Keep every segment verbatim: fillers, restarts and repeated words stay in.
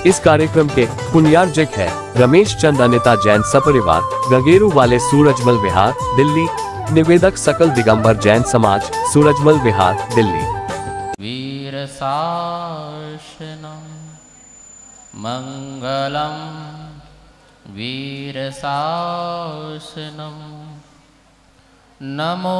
इस कार्यक्रम के पुण्यार्जक है रमेश चंद अनिता जैन सपरिवार, गगेरू वाले सूरजमल विहार, दिल्ली। निवेदक सकल दिगंबर जैन समाज, सूरजमल विहार, दिल्ली। वीर शासनम मंगलम वीर शासनम नमो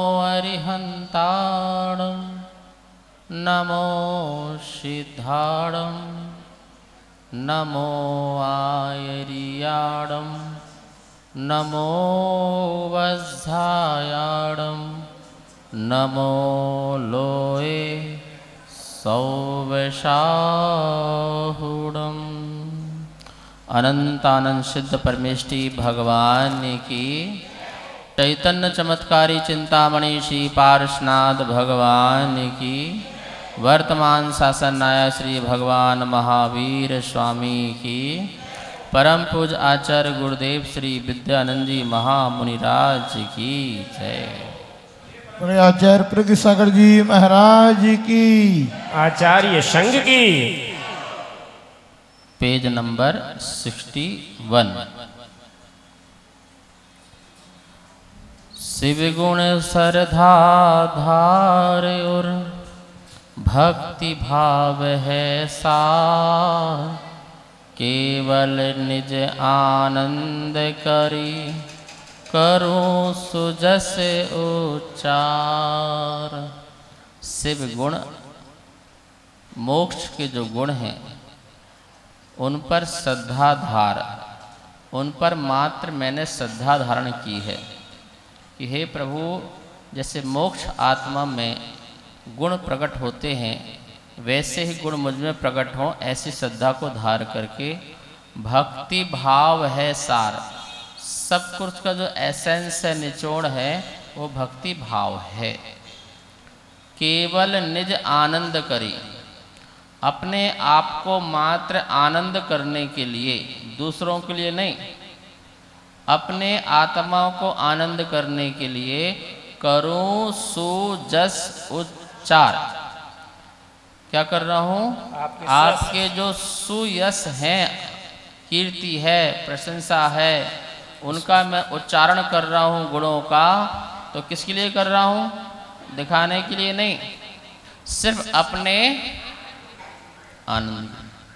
अरिहंताणं नमो सिद्धाणं नमो आयरियाणं नमो वज्झायाणं नमो लोए सौवशाहुडम। अनंतानंद सिद्ध परमेष्टि भगवान की, चैतन्य चमत्कारी चिंतामणि श्री पार्श्वनाथ भगवान की, वर्तमान शासन नायक श्री भगवान महावीर स्वामी की, परम पूज आचार्य गुरुदेव श्री विद्यानंद जी महामुनिराज की जय। आचार्य प्रज्ञ सागर जी महाराज की, आचार्य संघ की। Page number sixty one. Shiv गुण सरधा धार और भक्ति भाव है सार, केवल निज आनंद करी करूं सुजस उच्चार। शिव गुण मोक्ष के जो गुण हैं उन पर श्रद्धा धार, उन पर मात्र मैंने श्रद्धा धारण की है कि हे प्रभु, जैसे मोक्ष आत्मा में गुण प्रकट होते हैं वैसे ही गुण मुझ में प्रकट हों, ऐसी श्रद्धा को धार करके भक्ति भाव है सार। सब कुछ का जो एसेंस है, निचोड़ है, वो भक्ति भाव है। केवल निज आनंद करी, अपने आप को मात्र आनंद करने के लिए, दूसरों के लिए नहीं, अपने आत्मा को आनंद करने के लिए करूं सुजस उच्चार। क्या कर रहा हूं? आपके, आपके जो सुयश हैं, कीर्ति है, प्रशंसा है, उनका मैं उच्चारण कर रहा हूं गुणों का। तो किसके लिए कर रहा हूं? दिखाने के लिए नहीं, सिर्फ अपने आनंद।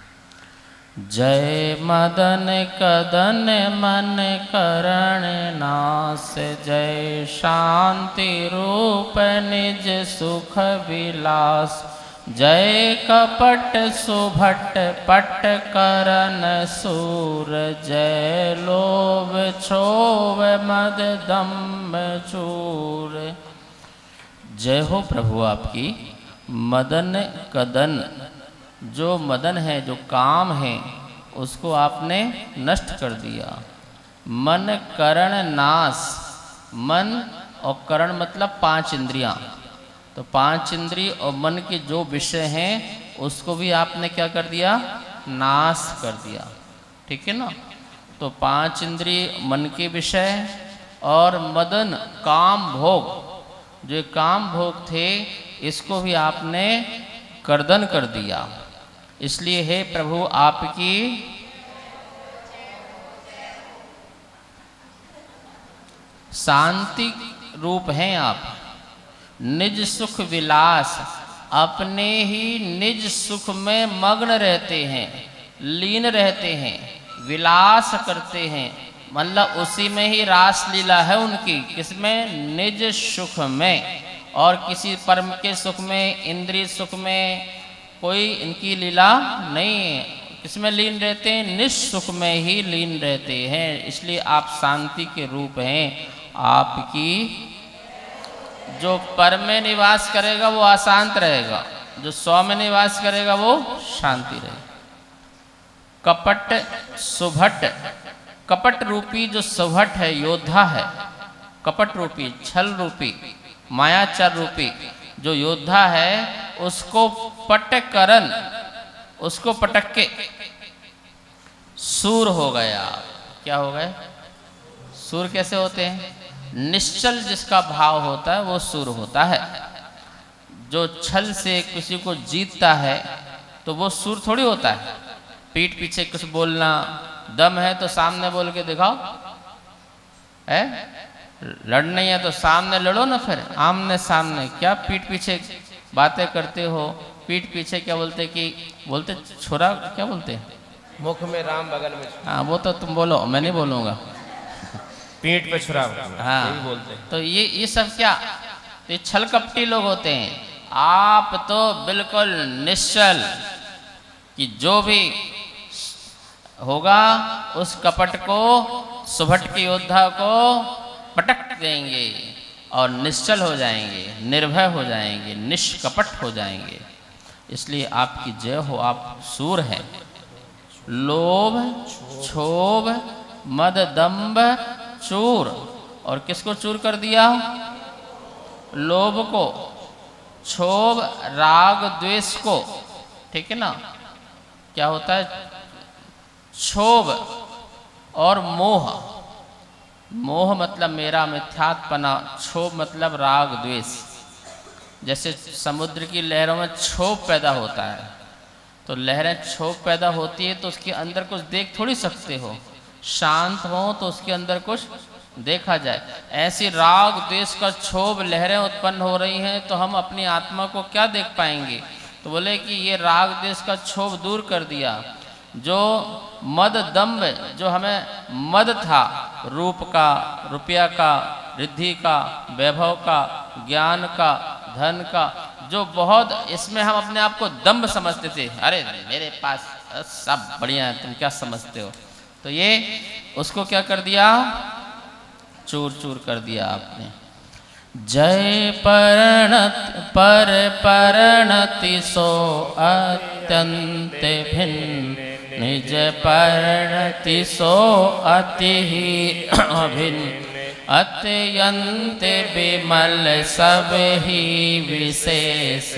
जय मदन कदन मन करण नास, जय शांति रूप निज सुख विलास, जय कपट सुभट पट करन सूर, जय लोभ क्षोभ मद दम्भ चूर। जय हो प्रभु आपकी। मदन कदन, जो मदन है, जो काम है, उसको आपने नष्ट कर दिया। मन करण नाश, मन और करण मतलब पांच इंद्रियां। तो पांच इंद्रिय और मन के जो विषय हैं उसको भी आपने क्या कर दिया? नाश कर दिया। ठीक है ना? तो पांच इंद्रिय मन के विषय और मदन काम भोग, जो काम भोग थे, इसको भी आपने कर्दन कर दिया। इसलिए हे प्रभु आपकी शांति रूप हैं आप। निज सुख विलास, अपने ही निज सुख में मग्न रहते हैं, लीन रहते हैं, विलास करते हैं, मतलब उसी में ही रास लीला है उनकी। किसमें? निज सुख में। और किसी परम के सुख में, इंद्रिय सुख में कोई इनकी लीला नहीं है। किसमें लीन रहते हैं? निज सुख में ही लीन रहते हैं। इसलिए आप शांति के रूप हैं। आपकी जो पर में निवास करेगा वो अशांत रहेगा, जो सौ में निवास करेगा वो शांति रहेगी। कपट सुभट, कपट रूपी जो सुभट है, योद्धा है, कपट रूपी, छल रूपी, मायाचार रूपी जो योद्धा है, उसको पटकरन, उसको पटक के सूर हो गया। क्या हो गए? सूर कैसे होते हैं? निश्चल जिसका भाव होता है वो सूर होता है। जो छल से किसी को जीतता है तो वो सूर थोड़ी होता है। पीठ पीछे कुछ बोलना, दम है तो सामने बोल के दिखाओ, है लड़ नहीं है तो सामने लड़ो ना, फिर आमने सामने। क्या पीठ पीछे बातें करते हो? पीठ पीछे क्या बोलते कि बोलते छोरा क्या बोलते हैं, मुख में राम बगल में। हाँ वो तो तुम बोलो, मैं नहीं बोलूँगा। पीठ पे छुरा, हाँ यही बोलते हैं। तो ये ये सब क्या, ये छल कपटी लोग होते हैं। आप तो बिल्कुल निश्चल कि जो भी होगा उस कपट को, सुभट के योद्धा को पटक देंगे और निश्चल हो जाएंगे, निर्भय हो जाएंगे, निष्कपट हो जाएंगे। इसलिए आपकी जय हो। आप सूर हैं। लोभ, क्षोभ, मद, दंभ, चूर। और किसको चूर कर दिया? लोभ को, क्षोभ, राग, द्वेष को। ठीक है ना? क्या होता है? क्षोभ और मोह। मोह मतलब मेरा मिथ्यात्पना, क्षोभ मतलब राग द्वेष। जैसे समुद्र की लहरों में क्षोभ पैदा होता है, तो लहरें क्षोभ पैदा होती है तो उसके अंदर कुछ देख थोड़ी सकते हो। शांत हो तो उसके अंदर कुछ देखा जाए। ऐसी राग द्वेष का क्षोभ लहरें उत्पन्न हो रही हैं तो हम अपनी आत्मा को क्या देख पाएंगे? तो बोले कि ये राग द्वेष का क्षोभ दूर कर दिया। जो मद दंभ, जो हमें मद था रूप का, रुपया का, रिद्धि का, वैभव का, ज्ञान का, धन का, जो बहुत इसमें हम अपने आप को दंभ समझते थे, अरे मेरे पास सब बढ़िया है, तुम क्या समझते हो? तो ये उसको क्या कर दिया? चूर चूर कर दिया आपने। जय परिणत पर परिणति सो अत्यंत भिन्न, निज परिणति सो अति ही अभिन्न, अत्यंत विमल सब ही विशेष,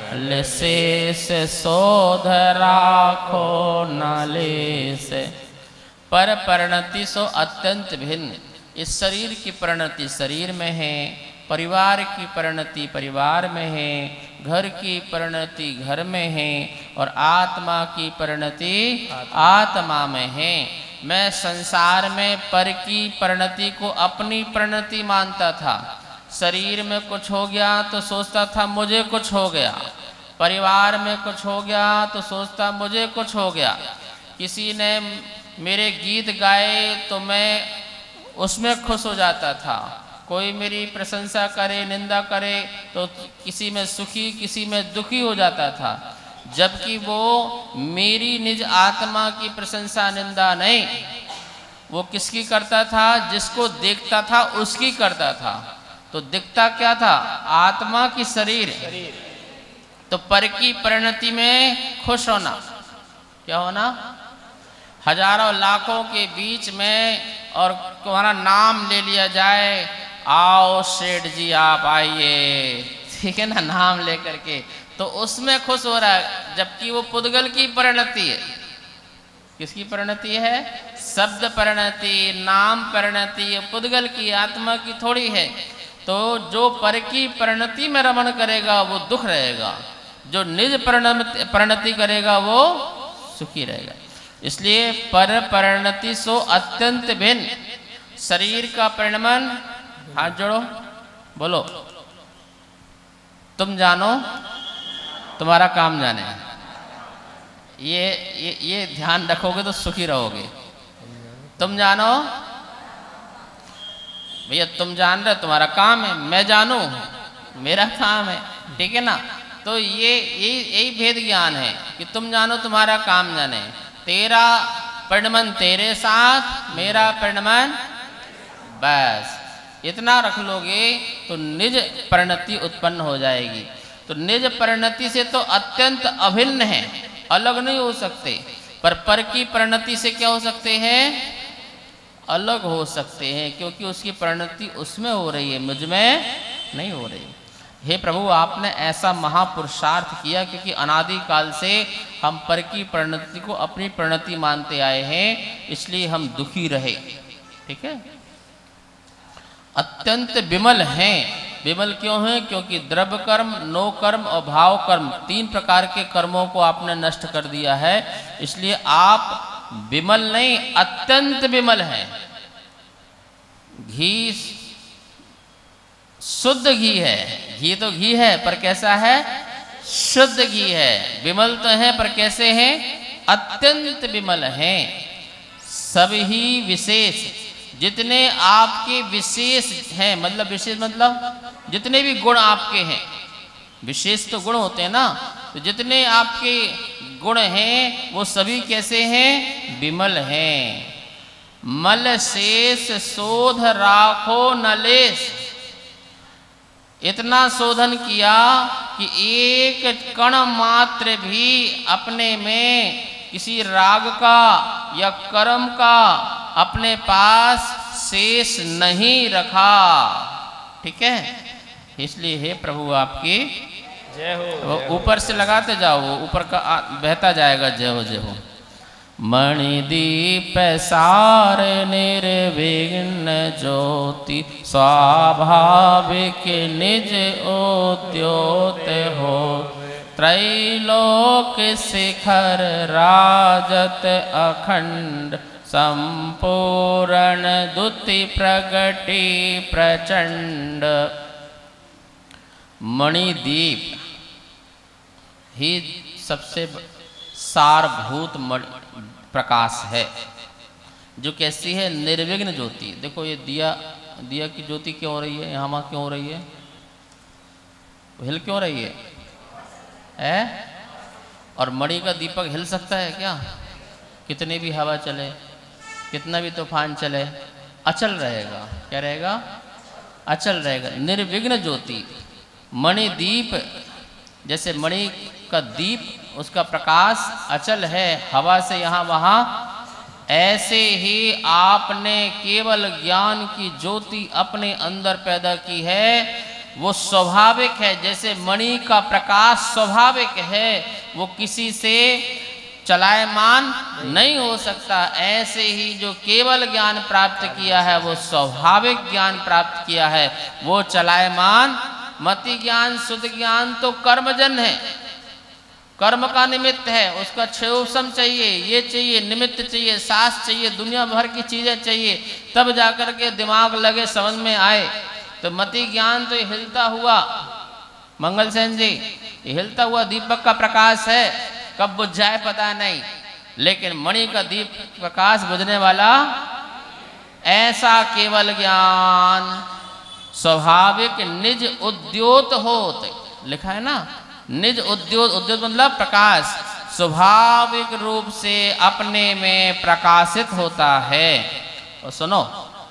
शेष शोध राखो नालेश। पर परिणति सो अत्यंत भिन्न। इस शरीर की परिणति शरीर में है, परिवार की परिणति परिवार में है, घर की परिणति घर में है और आत्मा की परिणति आत्मा में है। मैं संसार में पर की परिणति को अपनी परिणति मानता था। शरीर में कुछ हो गया तो सोचता था मुझे कुछ हो गया, परिवार में कुछ हो गया तो सोचता मुझे कुछ हो गया, किसी ने मेरे गीत गाए तो मैं उसमें खुश हो जाता था, कोई मेरी प्रशंसा करे निंदा करे तो किसी में सुखी किसी में दुखी हो जाता था। जबकि वो मेरी निज आत्मा की प्रशंसा निंदा नहीं, वो किसकी करता था? जिसको देखता था उसकी करता था। तो दिखता क्या था? आत्मा की शरीर। तो पर की परिणति में खुश होना, क्या होना? हजारों लाखों के बीच में और तुम्हारा नाम ले लिया जाए, आओ सेठ जी आप आइए, ठीक है ना, नाम लेकर के, तो उसमें खुश हो रहा है। जबकि वो पुद्गल की परिणति है। किसकी परिणति है? शब्द परिणति, नाम परिणति, पुद्गल की, आत्मा की थोड़ी है। तो जो पर की परिणति में रमण करेगा वो दुख रहेगा, जो निज परिणति करेगा वो सुखी रहेगा। इसलिए पर परिणति सो अत्यंत भिन्न। शरीर का परिणमन, हाथ जोड़ो बोलो, तुम जानो तुम्हारा काम जाने। ये ये ये ध्यान रखोगे तो सुखी रहोगे। तुम जानो, भैया तुम जान रहे तुम्हारा काम है, मैं जानू मेरा काम है, ठीक है ना। तो ये यही यही भेद ज्ञान है कि तुम जानो तुम्हारा काम जाने। तेरा परिणमन तेरे साथ, मेरा परिणमन, बस इतना रख लोगे तो निज परिणति उत्पन्न हो जाएगी। तो निज परिणति से तो अत्यंत अभिन्न है, अलग नहीं हो सकते। पर पर की परिणति से क्या हो सकते हैं? अलग हो सकते हैं, क्योंकि उसकी परिणति उसमें हो रही है, मुझ में नहीं हो रही। हे प्रभु, आपने ऐसा महापुरुषार्थ किया क्योंकि अनादिकाल से हम पर की परिणति को अपनी परिणति मानते आए हैं, इसलिए हम दुखी रहे। ठीक है, अत्यंत विमल हैं, विमल क्यों है? क्योंकि द्रव्य कर्म, नो कर्म और भाव कर्म, तीन प्रकार के कर्मों को आपने नष्ट कर दिया है। इसलिए आप विमल नहीं, अत्यंत विमल हैं। घी शुद्ध घी है, घी तो घी है पर कैसा है? शुद्ध घी है। विमल तो है पर कैसे हैं? अत्यंत विमल हैं। सभी विशेष, जितने आपके विशेष हैं, मतलब विशेष मतलब जितने भी गुण आपके हैं, विशेष तो गुण होते हैं ना, तो जितने आपके गुण हैं वो सभी कैसे हैं? विमल हैं। मल शेष शोध राखो नलेश, इतना शोधन किया कि एक कण मात्र भी अपने में किसी राग का या कर्म का अपने पास शेष नहीं रखा। ठीक है, इसलिए हे प्रभु आपकी जय हो। ऊपर से लगाते जाओ, ऊपर का बहता जाएगा जय हो जय हो। मणिदीप सार निर्विघ्न ज्योति, स्वाभाविक निज उद्योत हो। त्रैलोक शिखर राजत अखंड, संपूर्ण द्युति प्रगति प्रचंड। मणिदीप ही सबसे सारभूत प्रकाश है, जो कैसी है? निर्विघ्न ज्योति। देखो ये दिया, दिया की ज्योति क्यों हो रही है? यहाँ वहाँ क्यों हो रही है? हिल क्यों रही है? है? और मणि का दीपक हिल सकता है क्या? कितनी भी हवा चले, कितना भी तूफान चले, अचल रहेगा। क्या रहेगा? अचल रहेगा। निर्विघ्न ज्योति। मणि दीप, जैसे मणि का दीप, उसका प्रकाश अचल है, हवा से यहाँ वहाँ, ऐसे ही आपने केवल ज्ञान की ज्योति अपने अंदर पैदा की है। वो स्वाभाविक है, जैसे मणि का प्रकाश स्वाभाविक है, वो किसी से चलायमान नहीं हो सकता। ऐसे ही जो केवल ज्ञान प्राप्त किया है, वो स्वाभाविक ज्ञान प्राप्त किया है, वो चलायमान। मति ज्ञान, शुद्ध ज्ञान तो कर्मजन है, कर्म का निमित्त है, उसका क्षयोपशम चाहिए, ये चाहिए, निमित्त चाहिए, सास चाहिए, दुनिया भर की चीजें चाहिए, तब जाकर के दिमाग लगे, समझ में आए। तो मति ज्ञान तो हिलता हुआ, मंगल सेन जी, हिलता हुआ दीपक का प्रकाश है, कब बुझ जाए पता नहीं, लेकिन मणि का दीप प्रकाश बुझने वाला ऐसा केवल ज्ञान स्वाभाविक निज उद्योत होत, लिखा है ना, निज उद्योत, उद्योत मतलब प्रकाश, स्वाभाविक रूप से अपने में प्रकाशित होता है। और सुनो,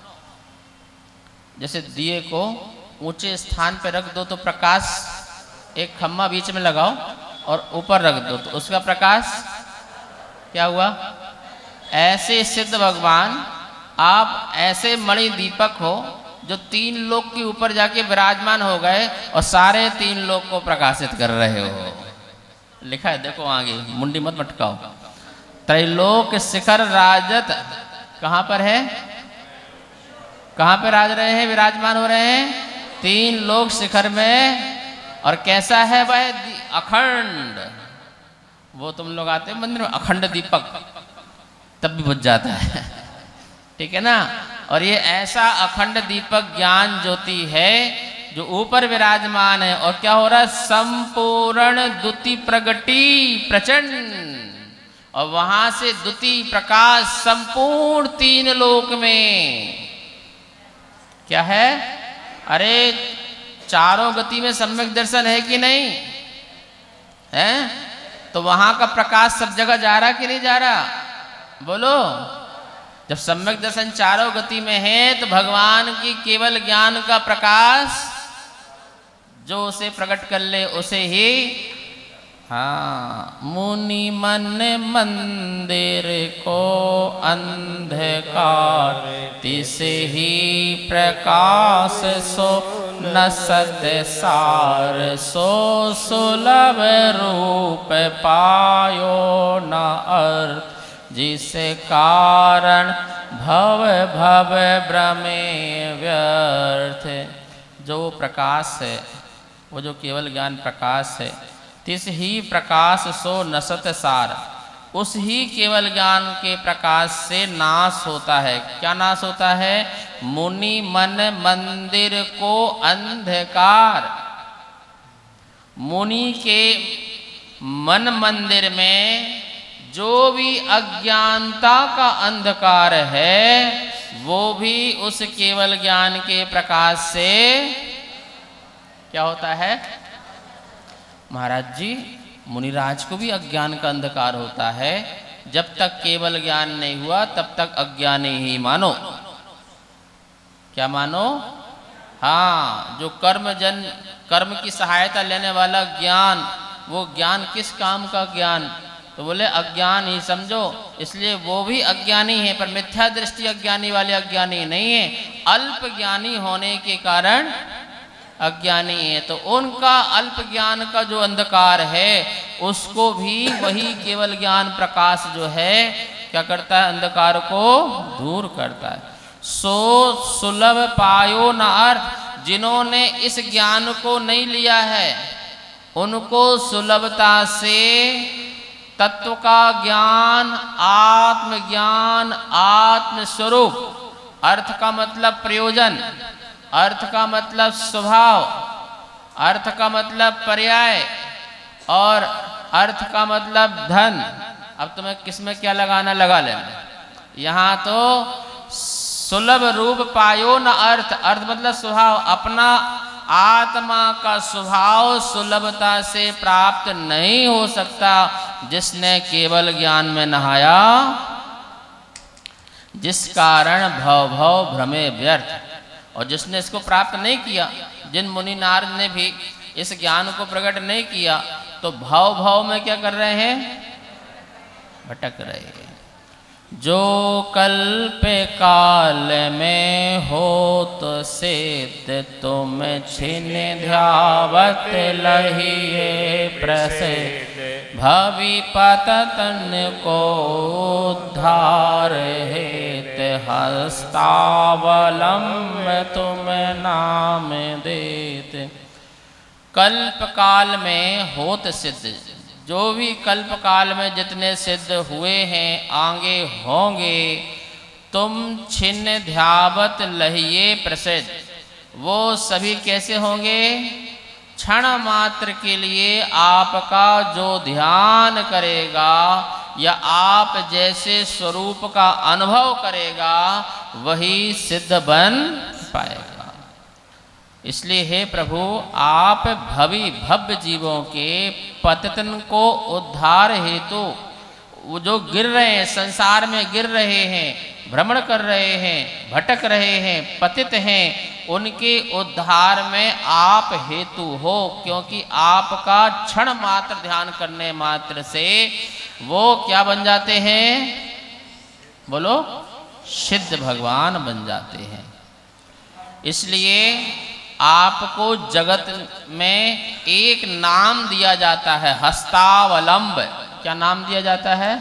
जैसे दिए को ऊंचे स्थान पर रख दो तो प्रकाश, एक खम्मा बीच में लगाओ और ऊपर रख दो तो उसका प्रकाश क्या हुआ? ऐसे सिद्ध भगवान आप ऐसे मणि दीपक हो जो तीन लोक के ऊपर जाके विराजमान हो गए और सारे तीन लोक को प्रकाशित कर रहे हो। लिखा है, देखो आगे, मुंडी मत मटकाओ। त्रैलोक शिखर राजत, कहाँ पर है? कहाँ पे राज रहे हैं, विराजमान हो रहे हैं? तीन लोक शिखर में। और कैसा है वह? अखंड। वो तुम लोग आते हैं मंदिर में, अखंड दीपक, तब भी बुझ जाता है, ठीक है ना। और ये ऐसा अखंड दीपक ज्ञान ज्योति है जो ऊपर विराजमान है। और क्या हो रहा है? संपूर्ण द्युति प्रगति प्रचंड। और वहां से द्युति प्रकाश संपूर्ण तीन लोक में क्या है? अरे चारों गति में सम्यक दर्शन है कि नहीं है? तो वहां का प्रकाश सब जगह जा रहा कि नहीं जा रहा? बोलो। जब सम्यक दर्शन चारों गति में है तो भगवान की केवल ज्ञान का प्रकाश जो उसे प्रकट कर ले उसे ही, हाँ, मुनि मन मंदिर को अंधकार, तिसे ही प्रकाश सो न सत सार, सो सुलभ रूप पायो न अर्थ, जिसे कारण भव भव भ्रमे व्यर्थ, जो प्रकाश है, वो जो केवल ज्ञान प्रकाश है, तिस ही प्रकाश सो नसत सार, उस ही केवल ज्ञान के प्रकाश से नाश होता है। क्या नाश होता है? मुनि मन मंदिर को अंधकार। मुनि के मन मंदिर में जो भी अज्ञानता का अंधकार है वो भी उस केवल ज्ञान के प्रकाश से क्या होता है? महाराज जी, मुनिराज को भी अज्ञान का अंधकार होता है। जब तक केवल ज्ञान नहीं हुआ तब तक अज्ञानी ही मानो। क्या मानो? हाँ, जो कर्म जन कर्म की सहायता लेने वाला ज्ञान, वो ज्ञान किस काम का ज्ञान? तो बोले अज्ञान ही समझो। इसलिए वो भी अज्ञानी है, पर मिथ्या दृष्टि अज्ञानी वाले अज्ञानी नहीं है, अल्प ज्ञानी होने के कारण अज्ञानी है। तो उनका अल्प ज्ञान का जो अंधकार है उसको भी वही केवल ज्ञान प्रकाश जो है क्या करता है? अंधकार को दूर करता है। सो सुलभ पायो न अर्थ, जिन्होंने इस ज्ञान को नहीं लिया है उनको सुलभता से तत्व का ज्ञान, आत्मज्ञान, आत्मस्वरूप, अर्थ का मतलब प्रयोजन, अर्थ का मतलब स्वभाव, अर्थ का मतलब पर्याय और अर्थ का मतलब धन। अब तुम्हें किसमें क्या लगाना लगा लेना। यहाँ तो सुलभ रूप पायो न अर्थ, अर्थ मतलब स्वभाव, अपना आत्मा का स्वभाव सुलभता से प्राप्त नहीं हो सकता जिसने केवल ज्ञान में नहाया, जिस कारण भव भव भ्रमे व्यर्थ। और जिसने इसको प्राप्त नहीं किया, जिन मुनि नारद ने भी इस ज्ञान को प्रकट नहीं किया, तो भव भव में क्या कर रहे हैं? भटक रहे हैं। जो कल्प काल में हो तो सिद्ध, तुम छिन ध्यावत लहिए प्रसिद्ध, भवि पतन को उद्धार हेत, हस्तावलंब तुम नाम देत। कल्प काल में होत सिद्ध, जो भी कल्प काल में जितने सिद्ध हुए हैं, आगे होंगे, तुम छिन्न ध्यावत लहिए प्रसिद्ध, वो सभी कैसे होंगे? क्षण मात्र के लिए आपका जो ध्यान करेगा या आप जैसे स्वरूप का अनुभव करेगा वही सिद्ध बन पाएगा। इसलिए हे प्रभु, आप भवि भव्य जीवों के पतन को उद्धार हेतु, वो जो गिर रहे हैं, संसार में गिर रहे हैं, भ्रमण कर रहे हैं, भटक रहे हैं, पतित हैं, उनके उद्धार में आप हेतु हो। क्योंकि आपका क्षण मात्र ध्यान करने मात्र से वो क्या बन जाते हैं? बोलो, सिद्ध भगवान बन जाते हैं। इसलिए आपको जगत में एक नाम दिया जाता है, हस्तावलंब। क्या नाम दिया जाता है?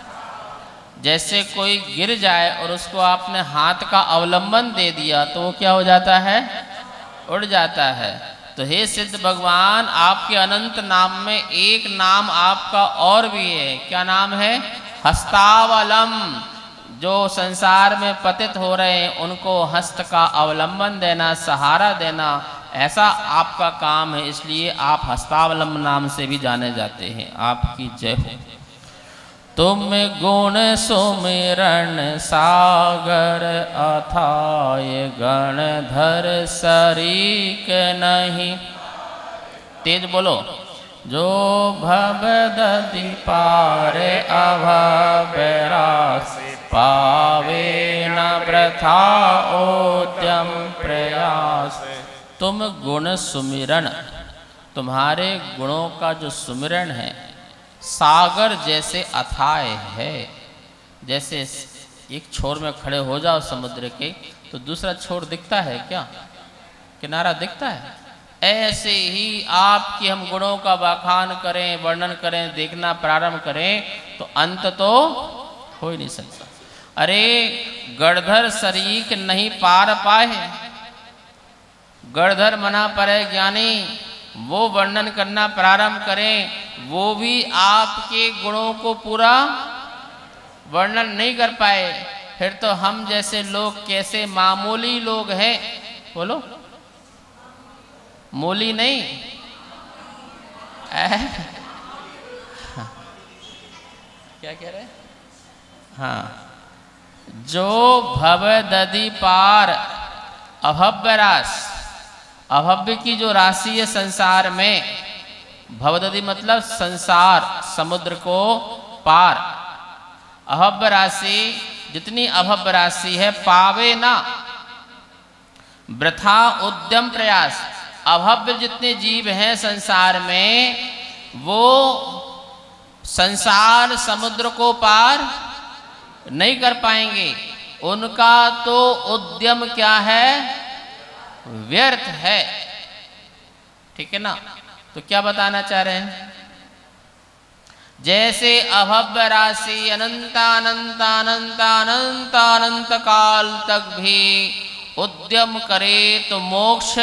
जैसे कोई गिर जाए और उसको आपने हाथ का अवलंबन दे दिया तो वो क्या हो जाता है? उड़ जाता है। तो हे सिद्ध भगवान, आपके अनंत नाम में एक नाम आपका और भी है। क्या नाम है? हस्तावलंब। जो संसार में पतित हो रहे हैं उनको हस्त का अवलंबन देना, सहारा देना, ऐसा आपका काम है। इसलिए आप हस्तावलंब नाम से भी जाने जाते हैं। आपकी जय हो। तुम गुण सुमिरन सागर अथाय, गणधर सरीक नहीं। तेज बोलो। जो भव दधि पार अभव रास, पावे न वृथा उद्यम प्रयास। तुम गुण सुमिरन, तुम्हारे गुणों का जो सुमिरन है सागर जैसे अथाय है। जैसे एक छोर में खड़े हो जाओ समुद्र के तो दूसरा छोर दिखता है क्या? किनारा दिखता है। ऐसे ही आपके हम गुणों का बखान करें, वर्णन करें, देखना प्रारंभ करें तो अंत तो हो ही नहीं सकता। अरे गणधर सरीक नहीं पार पाए, गणधर मना परे ज्ञानी, वो वर्णन करना प्रारंभ करें, वो भी आपके गुणों को पूरा वर्णन नहीं कर पाए, फिर तो हम जैसे लोग कैसे मामूली लोग हैं। बोलो, मूली नहीं क्या कह रहे? हाँ, जो भव दधि पार अभव्य रास, अभव्य की जो राशि है संसार में, भवदधि मतलब संसार समुद्र को पार, अभव्य राशि जितनी अभव्य राशि है, पावे ना वृथा उद्यम प्रयास, अभव्य जितने जीव हैं संसार में, वो संसार समुद्र को पार नहीं कर पाएंगे, उनका तो उद्यम क्या है? व्यर्थ है। ठीक है ना? तो क्या बताना चाह रहे हैं? जैसे अभव्य राशि अनंत अनंत अनंत अनंत अनंत काल तक भी उद्यम करे तो मोक्ष,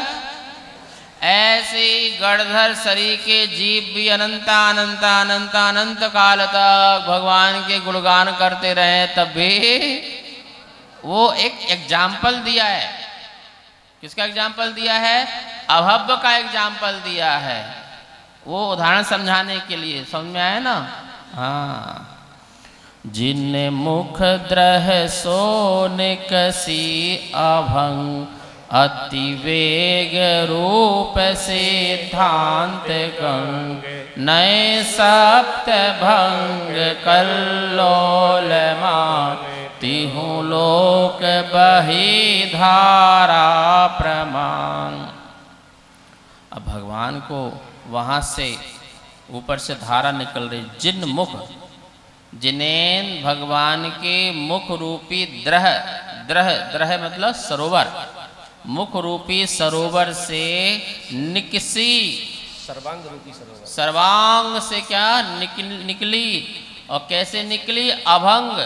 ऐसे गणधर शरीर के जीव भी अनंत अनंत अनंत अनंत काल तक भगवान के गुणगान करते रहे, तब भी वो एक एग्जाम्पल दिया है। किसका एग्जाम्पल दिया है? अभव्य का एग्जाम्पल दिया है। वो उदाहरण समझाने के लिए, समझ में आया ना? हाँ, जिन मुख द्रह सोने कसी अभंग, अति वेग रूप सिद्धांत गंग, नए सप्त भंग कल्लोल मान, तिहु लोक बही धारा प्रमाण। अब भगवान को वहाँ से ऊपर से धारा निकल रही, जिन मुख, जिन्हें भगवान के मुख रूपी द्रह, द्रह द्रह मतलब सरोवर, मुख रूपी सरोवर से निकसी, सर्वांग रूपी सरोवर, सर्वांग से क्या निकल, निकली, और कैसे निकली? अभंग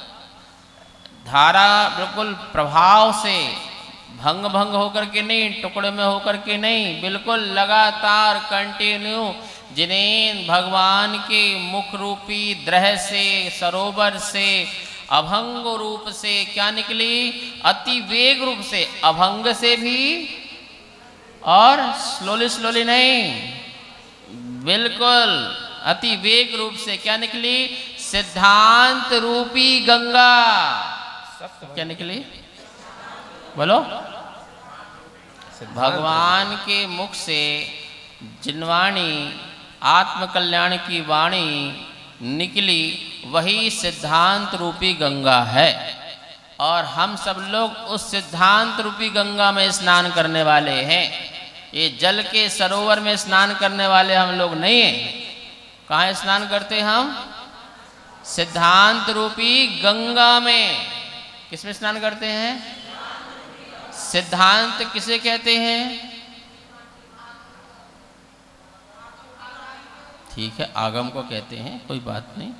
धारा, बिल्कुल प्रभाव से, भंग भंग होकर के नहीं, टुकड़े में होकर के नहीं, बिल्कुल लगातार कंटिन्यू, जिन्हें भगवान के मुख रूपी द्रह से, सरोवर से, अभंग रूप से क्या निकली? अति वेग रूप से, अभंग से भी और स्लोली स्लोली नहीं, बिल्कुल अति वेग रूप से क्या निकली? सिद्धांत रूपी गंगा। क्या निकली? बोलो। भगवान के मुख से जिनवाणी, आत्म कल्याण की वाणी निकली, वही सिद्धांत रूपी गंगा है। और हम सब लोग उस सिद्धांत रूपी गंगा में स्नान करने वाले हैं। ये जल के सरोवर में स्नान करने वाले हम लोग नहीं हैं। कहाँ स्नान करते हम? सिद्धांत रूपी गंगा में। किसमें स्नान करते हैं? सिद्धांत किसे कहते हैं? ठीक है, आगम को कहते हैं, कोई बात नहीं।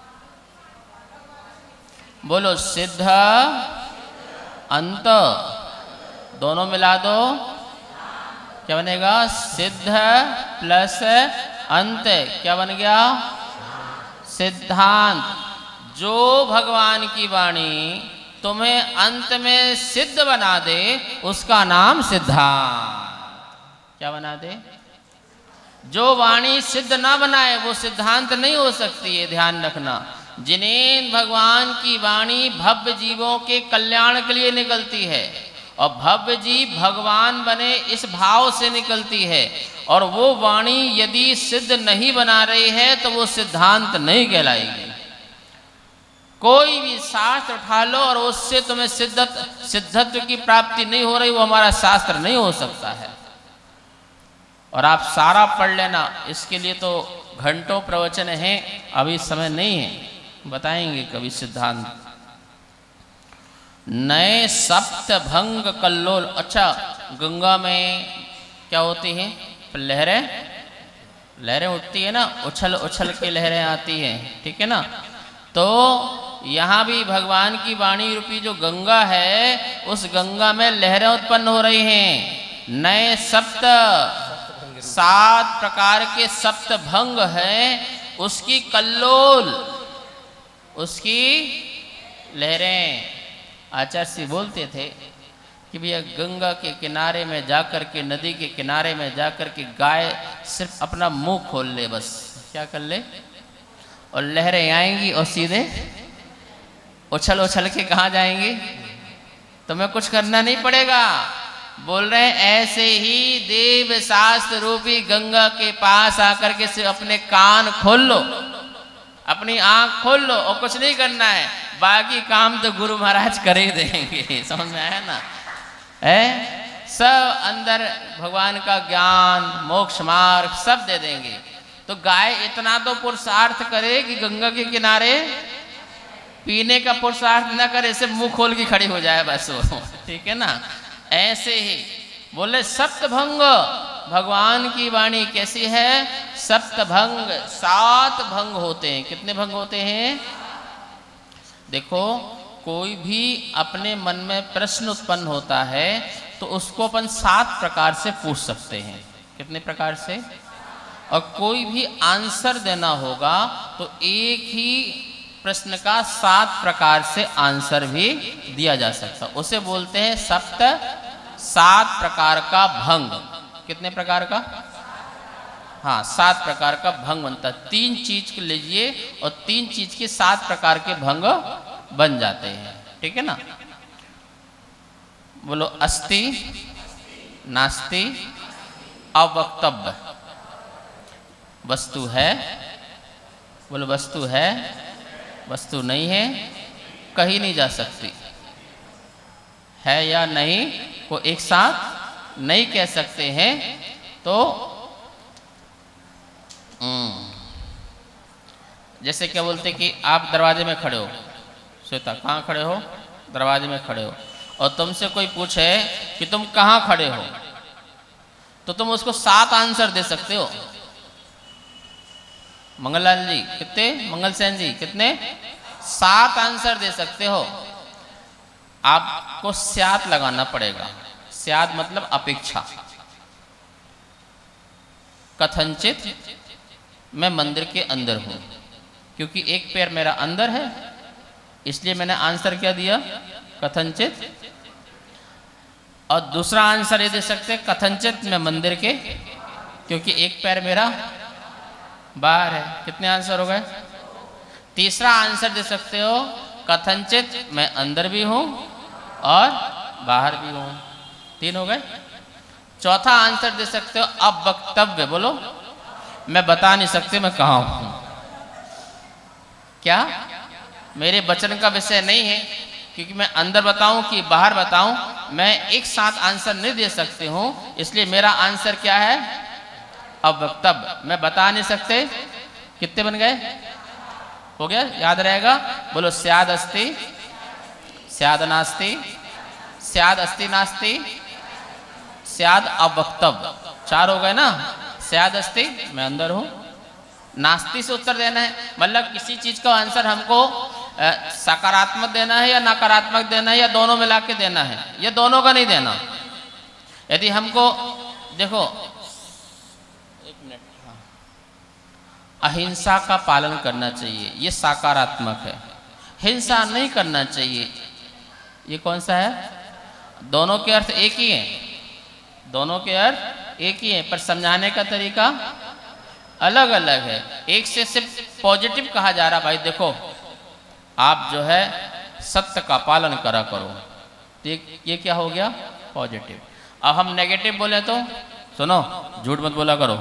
बोलो, सिद्ध अंत, दोनों मिला दो, क्या बनेगा? सिद्ध प्लस अंत, क्या बन गया? सिद्धांत। जो भगवान की वाणी तुम्हें अंत में सिद्ध बना दे, उसका नाम सिद्धांत। क्या बना दे? जो वाणी सिद्ध ना बनाए वो सिद्धांत नहीं हो सकती है, ध्यान रखना। जिन्हें भगवान की वाणी भव्य जीवों के कल्याण के लिए निकलती है, और भव्य जीव भगवान बने इस भाव से निकलती है, और वो वाणी यदि सिद्ध नहीं बना रही है तो वो सिद्धांत नहीं कहलाएगी। कोई भी शास्त्र उठा लो और उससे तुम्हें सिद्धत्व सिद्धत्व की प्राप्ति नहीं हो रही, वो हमारा शास्त्र नहीं हो सकता है। और आप सारा पढ़ लेना, इसके लिए तो घंटों प्रवचन हैं, अभी समय नहीं है, बताएंगे कभी सिद्धांत। नए सप्त भंग कल्लोल। अच्छा, गंगा में क्या होती हैं? लहरें, लहरें उठती है ना, उछल उछल के लहरें आती हैं, ठीक है ना। तो यहाँ भी भगवान की वाणी रूपी जो गंगा है, उस गंगा में लहरें उत्पन्न हो रही हैं। नए सप्त सात प्रकार के सप्त भंग हैं, उसकी कल्लोल, उसकी लहरें। आचार्य जी बोलते थे कि भैया गंगा के किनारे में जाकर के, नदी के किनारे में जाकर के गाय सिर्फ अपना मुंह खोल ले, बस क्या कर ले, और लहरें आएंगी और सीधे उछल उछल के कहाँ जाएंगी, तुम्हें कुछ करना नहीं पड़ेगा। बोल रहे हैं ऐसे ही देव शास्त्र रूपी गंगा के पास आकर के सिर्फ अपने कान खोल लो, अपनी आंख खोल लो और कुछ नहीं करना है, बाकी काम तो गुरु महाराज कर ही देंगे। समझ में आया ना? है सब अंदर भगवान का ज्ञान, मोक्ष मार्ग सब दे देंगे। तो गाय इतना तो पुरुषार्थ करे कि गंगा के किनारे पीने का पुरुषार्थ न करे, सिर्फ मुंह खोल के खड़ी हो जाए बस वो, ठीक है ना? ऐसे ही बोले सप्तभंग, भगवान की वाणी कैसी है? सप्तभंग, सात भंग होते हैं। कितने भंग होते हैं? देखो, कोई भी अपने मन में प्रश्न उत्पन्न होता है तो उसको अपन सात प्रकार से पूछ सकते हैं। कितने प्रकार से? और कोई भी आंसर देना होगा तो एक ही प्रश्न का सात प्रकार से आंसर भी दिया जा सकता, उसे बोलते हैं सप्त, सात प्रकार का भंग। कितने प्रकार का? हाँ, सात प्रकार का भंग बनता है। तीन चीज के लीजिए और तीन चीज के सात प्रकार के भंग बन जाते हैं, ठीक है ना? बोलो अस्ति, नास्ति, अवक्तव्य। वस्तु है, बोलो वस्तु है, वस्तु नहीं है, कहीं नहीं जा सकती। है या नहीं को एक साथ नहीं कह सकते हैं। तो जैसे क्या बोलते कि आप दरवाजे में खड़े हो, श्वेता कहाँ खड़े हो? दरवाजे में खड़े हो, और तुमसे कोई पूछे कि तुम कहाँ खड़े हो, तो तुम उसको सात आंसर दे सकते हो। मंगललाल जी कितने? मंगल सेन जी कितने? सात आंसर दे सकते हो। आपको स्यात लगाना पड़ेगा। स्यात मतलब अपेक्षा। कथनचित मैं मंदिर के अंदर हूं, क्योंकि एक पैर मेरा अंदर है, इसलिए मैंने आंसर क्या दिया? कथनचित। और दूसरा आंसर ये दे सकते कथनचित मैं मंदिर के, क्योंकि एक पैर मेरा बाहर है। कितने आंसर हो गए? तीसरा आंसर दे सकते हो कथनचित मैं अंदर भी हूं और बाहर भी हूं। तीन हो गए। चौथा आंसर दे सकते हो अब वक्तव्य। बोलो, मैं बता नहीं सकते मैं कहां हूं। क्या? मेरे वचन का विषय नहीं है, क्योंकि मैं अंदर बताऊं कि बाहर बताऊं, मैं एक साथ आंसर नहीं दे सकती हूं। इसलिए मेरा आंसर क्या है? अब वक्तव्य। मैं बता नहीं सकते। कितने बन गए? हो गया? याद रहेगा? बोलो स्याद अस्ति, स्याद नास्ति, स्याद अस्ति नास्ति, स्याद अवक्तव्य। चार हो गए ना? स्याद अस्ति मैं अंदर हूं, नास्ति से उत्तर देना है, मतलब किसी चीज का आंसर हमको सकारात्मक देना है या नकारात्मक देना है या दोनों मिला के देना है, या दोनों का नहीं देना। यदि हमको देखो एक मिनट, हाँ, अहिंसा का पालन करना चाहिए, ये सकारात्मक है। हिंसा नहीं करना चाहिए, ये कौन सा है? दोनों के अर्थ एक ही हैं, दोनों के अर्थ एक ही हैं, पर समझाने का तरीका अलग अलग है। एक से सिर्फ पॉजिटिव कहा जा रहा, भाई देखो आप जो है सत्य का पालन करा करो, ये, ये क्या हो गया? पॉजिटिव। अब हम नेगेटिव बोले तो सुनो, झूठ मत बोला करो,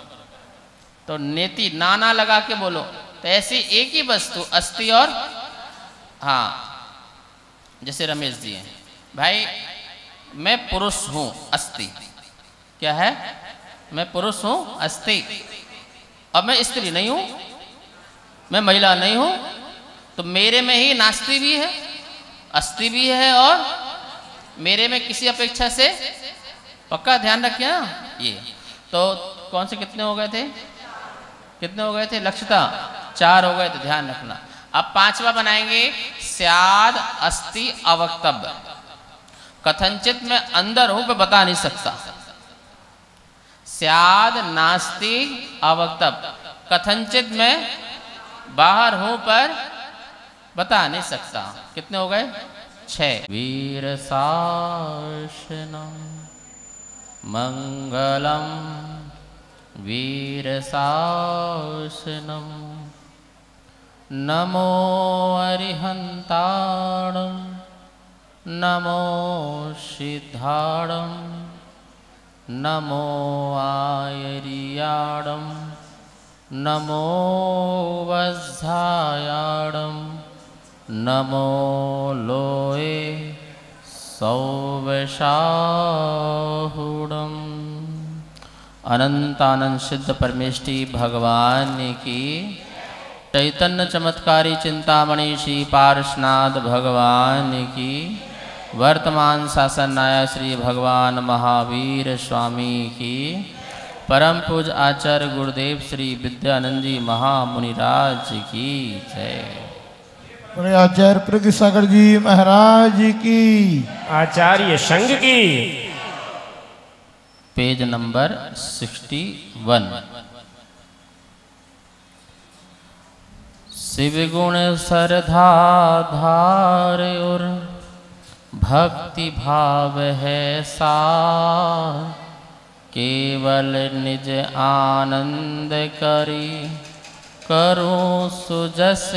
तो नेति नाना लगा के बोलो। तो ऐसी एक ही वस्तु अस्ति और, हाँ, जैसे रमेश जी हैं, भाई मैं पुरुष हूं, अस्ति। क्या है? मैं पुरुष हूं, अस्ति। अब मैं स्त्री नहीं हूं, मैं महिला नहीं हूं, तो मेरे में ही नास्ति भी है, अस्ति भी है, और मेरे में किसी अपेक्षा से, पक्का ध्यान रखिए ना। ये तो कौन से कितने हो गए थे? कितने हो गए थे? लक्ष्यता चार हो गए थे, ध्यान रखना। अब पांचवा बनाएंगे स्याद अस्ति अवक्तव्य। कथनचित मैं अंदर हूं, मैं बता नहीं सकता। स्याद नास्ति अवक्तव्य, कथनचित में बाहर हूं पर बता नहीं सकता। कितने हो गए? छह। वीर शासनम मंगलम वीर शासनम नमो अरिहंताणं नमो सिद्धाणं नमो आयरियाणं नमो वज्झायाणं नमो लोए सौवशाहुडम्। अनंतानंद सिद्ध परमेष्टि भगवान की, चैतन्य चमत्कारी चिंतामणि श्री पार्श्वनाथ भगवान की, वर्तमान शासन नायक श्री भगवान महावीर स्वामी की, परम पूज आचार्य गुरुदेव श्री विद्यानंद जी महामुनिराज की जय। आचार्य प्रज्ञ सागर जी महाराज की, आचार्य संघ की। Page number sixty one. Shiv गुण सरधा धार और भक्ति भाव है सार, केवल निज आनंद करी करूं सुजस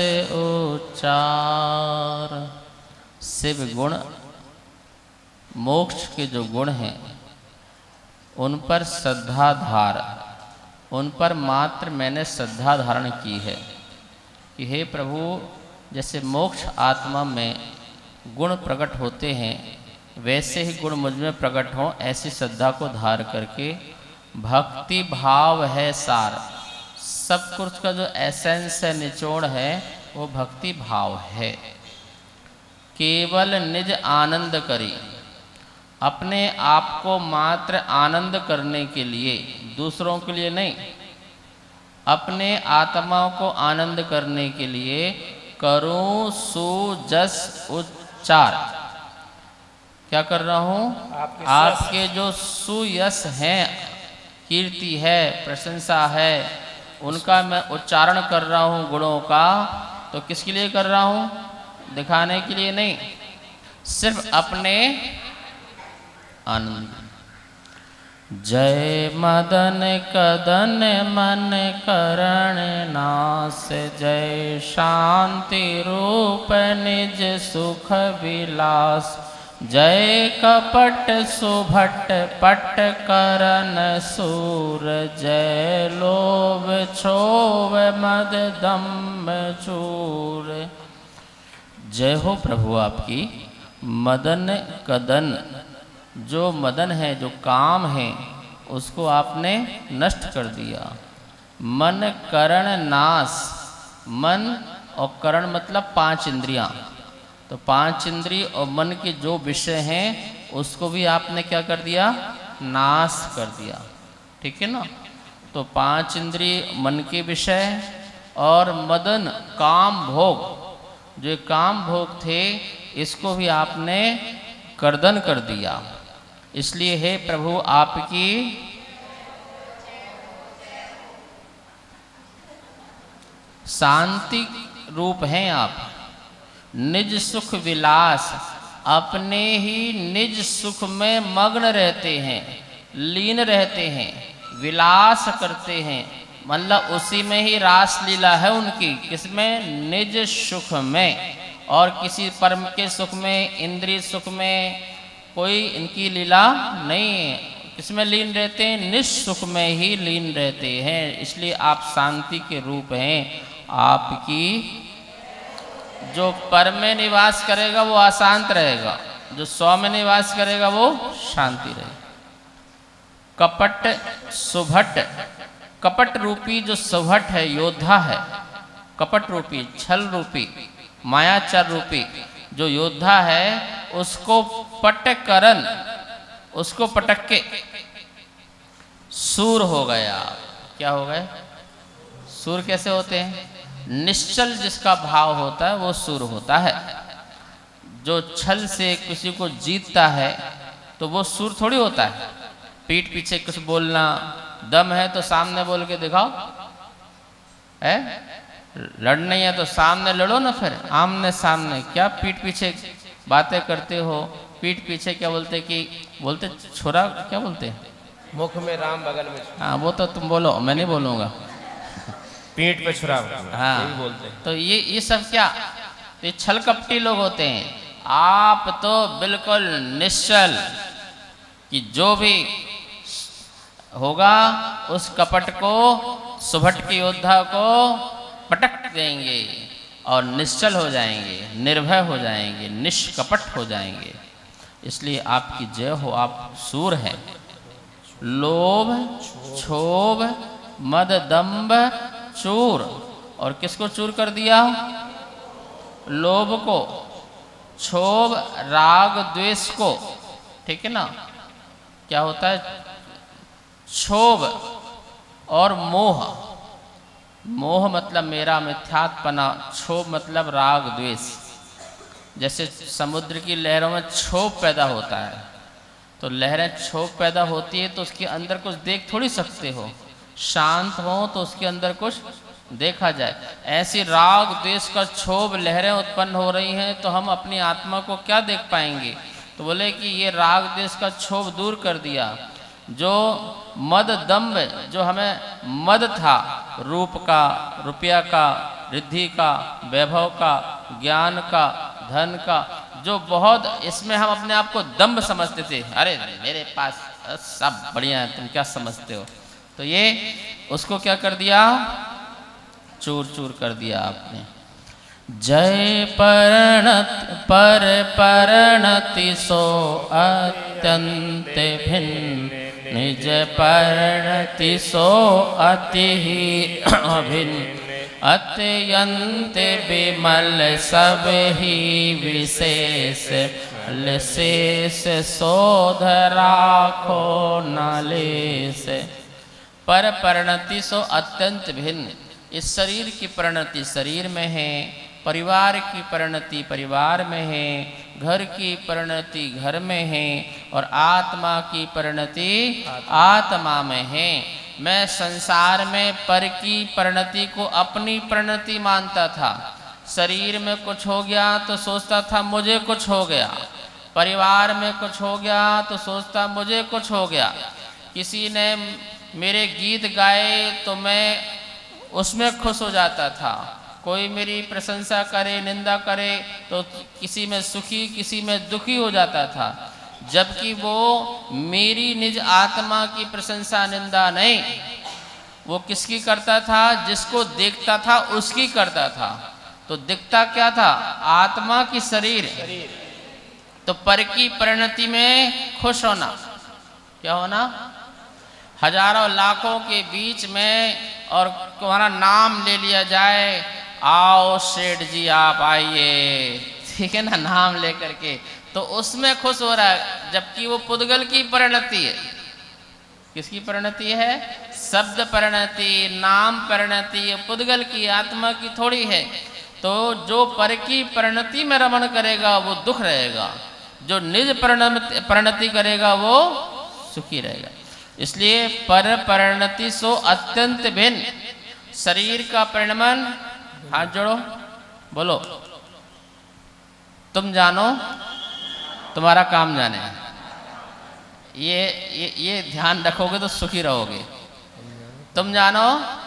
उच्चार। शिव गुण मोक्ष के जो गुण हैं उन पर श्रद्धा धार, उन पर मात्र मैंने श्रद्धा धारण की है कि हे प्रभु, जैसे मोक्ष आत्मा में गुण प्रकट होते हैं वैसे ही गुण मुझ में प्रकट हों, ऐसी श्रद्धा को धार करके भक्ति भाव है सार। सब कुछ का जो एसेंस है, निचोड़ है, वो भक्ति भाव है। केवल निज आनंद करी, अपने आप को मात्र आनंद करने के लिए, दूसरों के लिए नहीं, अपने आत्मा को आनंद करने के लिए करूं सुजस उच्चार। क्या कर रहा हूं? आपके, आपके जो सुयश हैं, कीर्ति है, प्रशंसा है, उनका मैं उच्चारण कर रहा हूं गुणों का। तो किसके लिए कर रहा हूं? दिखाने के लिए नहीं, सिर्फ अपने आनंद। जय मदन कदन मन करण नास, जय शांति रूप निज सुख विलास, जय कपट सुभट पट करन सूर, जय लोभ क्षोभ मद दम्भ चूर। जय हो प्रभु आपकी। मदन कदन, जो मदन है, जो काम है, उसको आपने नष्ट कर दिया। मन करण नाश, मन और करण मतलब पांच इंद्रियां, तो पांच इंद्रिय और मन के जो विषय हैं उसको भी आपने क्या कर दिया? नाश कर दिया। ठीक है ना? तो पांच इंद्रिय मन के विषय और मदन काम भोग, जो काम भोग थे, इसको भी आपने कर्दन कर दिया। इसलिए हे प्रभु आपकी शांति रूप हैं आप। निज सुख विलास, अपने ही निज सुख में मग्न रहते हैं, लीन रहते हैं, विलास करते हैं, मतलब उसी में ही रास लीला है उनकी। किसमें? निज सुख में। और किसी परम के सुख में, इंद्रिय सुख में कोई इनकी लीला नहीं है। किसमें लीन रहते हैं? निज सुख में ही लीन रहते हैं। इसलिए आप शांति के रूप हैं। आपकी जो पर में निवास करेगा वो अशांत रहेगा, जो सौ में निवास करेगा वो शांति रहेगी। कपट सुभट, कपट रूपी जो सुभट है, योद्धा है, कपट रूपी, छल रूपी, मायाचार रूपी जो योद्धा है, उसको पटकरन, उसको पटक के सूर हो गया। क्या हो गए? सूर कैसे होते हैं? निश्चल जिसका भाव होता है वो सूर होता है। जो छल से किसी को जीतता है तो वो सूर थोड़ी होता है। पीठ पीछे कुछ बोलना, दम है तो सामने बोल के दिखाओ, है लड़ना है तो सामने लड़ो ना, फिर आमने सामने। क्या पीठ पीछे बातें करते हो? पीठ पीछे क्या बोलते कि बोलते छोरा क्या बोलते, मुख में राम बगल में। हाँ वो तो तुम बोलो, मैं नहीं बोलूँगा। पीठ पे छुरा, हाँ यही बोलते। तो ये ये सब क्या, ये छल कपटी लोग होते हैं। आप तो बिल्कुल निश्चल कि जो भी होगा उस कपट को, सुभट के योद्धा को पटक देंगे और निश्चल हो जाएंगे, निर्भय हो जाएंगे, निष्कपट हो जाएंगे। इसलिए आपकी जय हो। आप सूर हैं। लोभ, क्षोभ, मद, दंभ, चूर। और किसको चूर कर दिया? लोभ को, क्षोभ, राग, द्वेष को। ठीक है ना? क्या होता है? क्षोभ और मोह। मोह मतलब मेरा मिथ्यात्पना, क्षोभ मतलब राग द्वेष। जैसे समुद्र की लहरों में क्षोभ पैदा होता है, तो लहरें क्षोभ पैदा होती है तो उसके अंदर कुछ देख थोड़ी सकते हो। शांत हो तो उसके अंदर कुछ देखा जाए। ऐसी राग द्वेष का क्षोभ लहरें उत्पन्न हो रही हैं तो हम अपनी आत्मा को क्या देख पाएंगे? तो बोले कि ये राग द्वेष का क्षोभ दूर कर दिया। जो मद दंभ, जो हमें मद था रूप का, रुपया का, रिद्धि का, वैभव का, ज्ञान का, धन का, जो बहुत इसमें हम अपने आप को दंभ समझते थे, अरे मेरे पास सब बढ़िया है, तुम क्या समझते हो? तो ये उसको क्या कर दिया? चूर चूर कर दिया आपने। जय परिणत पर परिणति सो अत्यंत भिन्न, निज परिणति सो अति अभिन्न, अत्यंत विमल सब ही विशेष, शेष शोध राखो नालेश। पर परिणति सो अत्यंत भिन्न। इस शरीर की परिणति शरीर में है, परिवार की परिणति परिवार में है, घर की परिणति घर में है और आत्मा की परिणति आत्मा में है। मैं संसार में पर की परिणति को अपनी परिणति मानता था। शरीर में कुछ हो गया तो सोचता था मुझे कुछ हो गया, परिवार में कुछ हो गया तो सोचता मुझे कुछ हो गया, किसी ने मेरे गीत गाए तो मैं उसमें खुश हो जाता था, कोई मेरी प्रशंसा करे निंदा करे तो किसी में सुखी किसी में दुखी हो जाता था। जबकि वो मेरी निज आत्मा की प्रशंसा निंदा नहीं, वो किसकी करता था? जिसको देखता था उसकी करता था। तो दिखता क्या था? आत्मा की शरीर। तो पर की परिणति में खुश होना, क्या होना? हजारों लाखों के बीच में और तुम्हारा नाम ले लिया जाए, आओ सेठ जी आप आइए, ठीक है ना, नाम लेकर के, तो उसमें खुश हो रहा है। जबकि वो पुद्गल की परिणति है। किसकी परिणति है? शब्द परिणति, नाम परिणति, पुद्गल की, आत्मा की थोड़ी है। तो जो पर की परिणति में रमण करेगा वो दुख रहेगा, जो निज परिणति करेगा वो सुखी रहेगा। इसलिए पर परिणति सो अत्यंत भिन्न। शरीर का परिणमन, हाथ जोड़ो बोलो, तुम जानो तुम्हारा काम जाने। ये ये ये ध्यान रखोगे तो सुखी रहोगे। तुम जानो,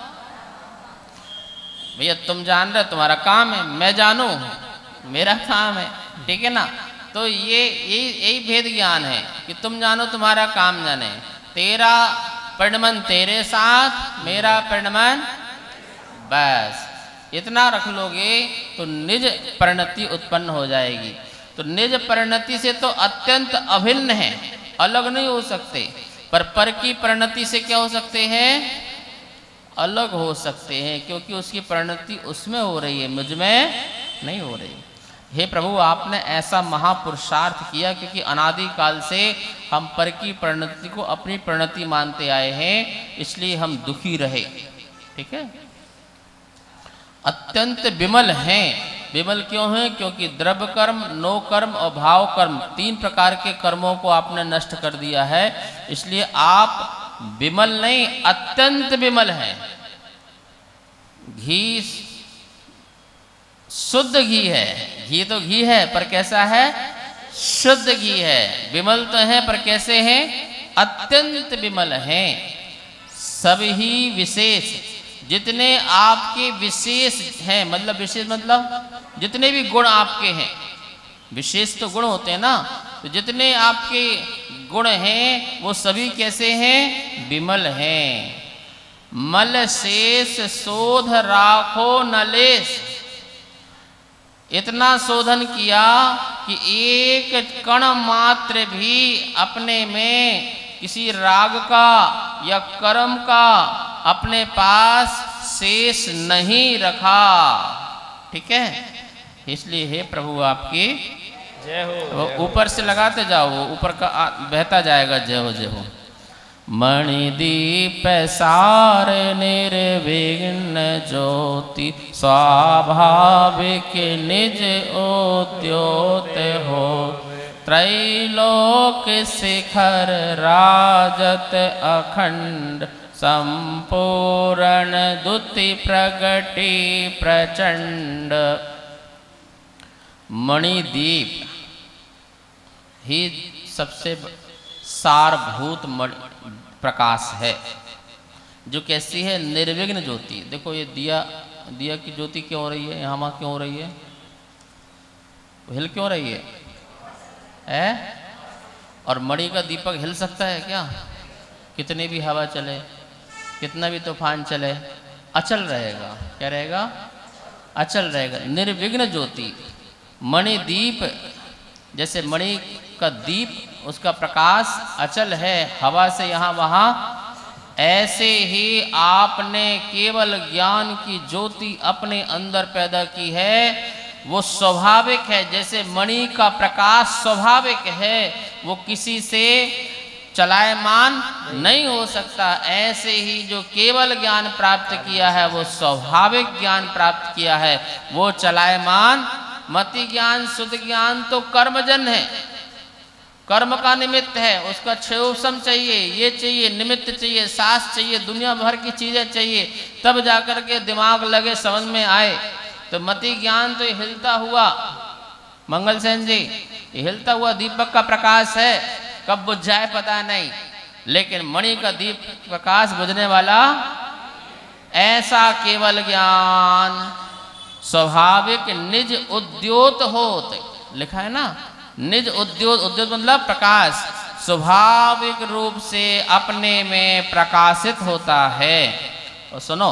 भैया तुम जान रहे तुम्हारा काम है, मैं जानू मेरा काम है, ठीक है ना। तो ये यही यही भेद ज्ञान है कि तुम जानो तुम्हारा काम जाने। तेरा परिणमन तेरे साथ, मेरा परिणमन, बस इतना रख लोगे तो निज परिणति उत्पन्न हो जाएगी। तो निज परिणति से तो अत्यंत अभिन्न है, अलग नहीं हो सकते। पर पर की परिणति से क्या हो सकते हैं? अलग हो सकते हैं, क्योंकि उसकी परिणति उसमें हो रही है, मुझ में नहीं हो रही। हे प्रभु, आपने ऐसा महापुरुषार्थ किया क्योंकि अनादि काल से हम पर की परिणति को अपनी परिणति मानते आए हैं, इसलिए हम दुखी रहे। ठीक है, अत्यंत विमल हैं, विमल क्यों है? क्योंकि द्रव्य कर्म, नो कर्म और भाव कर्म, तीन प्रकार के कर्मों को आपने नष्ट कर दिया है। इसलिए आप विमल नहीं, अत्यंत विमल हैं। घी शुद्ध घी है, घी तो घी है पर कैसा है? शुद्ध घी है। विमल तो है पर कैसे हैं? अत्यंत विमल हैं। सभी विशेष, जितने आपके विशेष हैं, मतलब विशेष मतलब जितने भी गुण आपके हैं, विशेष तो गुण होते हैं ना, तो जितने आपके गुण हैं वो सभी कैसे हैं? विमल हैं। मल शेष शोध राखो नलेश, इतना शोधन किया कि एक कण मात्र भी अपने में किसी राग का या कर्म का अपने पास शेष नहीं रखा। ठीक है, इसलिए हे प्रभु आपकी जय हो। वो ऊपर से लगाते जाओ, वो ऊपर का बहता जाएगा जय हो जय हो। मणिदीप सार निर्विघ्न ज्योति, स्वाभाविक निज उद्योत हो। त्रैलोक शिखर राजत अखंड, संपूर्ण द्युति प्रगति प्रचंड। मणिदीप ही सबसे सारभूत प्रकाश है, जो कैसी है? निर्विघ्न ज्योति। देखो ये दिया, दिया की ज्योति क्यों हो रही है? यहाँ वहाँ क्यों हो रही है? हिल क्यों रही है? है? और मणि का दीपक हिल सकता है क्या? कितनी भी हवा चले, कितना भी तूफान चले, अचल रहेगा। क्या रहेगा? अचल रहेगा। निर्विघ्न ज्योति। मणि दीप, जैसे मणि का दीप, उसका प्रकाश अचल है, हवा से यहाँ वहाँ, ऐसे ही आपने केवल ज्ञान की ज्योति अपने अंदर पैदा की है। वो स्वाभाविक है, जैसे मणि का प्रकाश स्वाभाविक है, वो किसी से चलायमान नहीं हो सकता। ऐसे ही जो केवल ज्ञान प्राप्त किया है, वो स्वाभाविक ज्ञान प्राप्त किया है, वो चलायमान। मति ज्ञान, शुद्ध ज्ञान तो कर्मजन है, कर्म का निमित्त है, उसका क्षयोपशम चाहिए, ये चाहिए, निमित्त चाहिए, सास चाहिए, दुनिया भर की चीजें चाहिए, तब जाकर के दिमाग लगे, समझ में आए। तो मति ज्ञान तो ये हिलता हुआ, मंगल सेन जी, ये हिलता हुआ दीपक का प्रकाश है, कब बुझ जाए पता नहीं, लेकिन मणि का दीप प्रकाश बुझने वाला ऐसा केवल ज्ञान स्वाभाविक निज उद्योत होत, लिखा है ना, निज उद्योत। उद्योत मतलब प्रकाश, स्वाभाविक रूप से अपने में प्रकाशित होता है। और सुनो,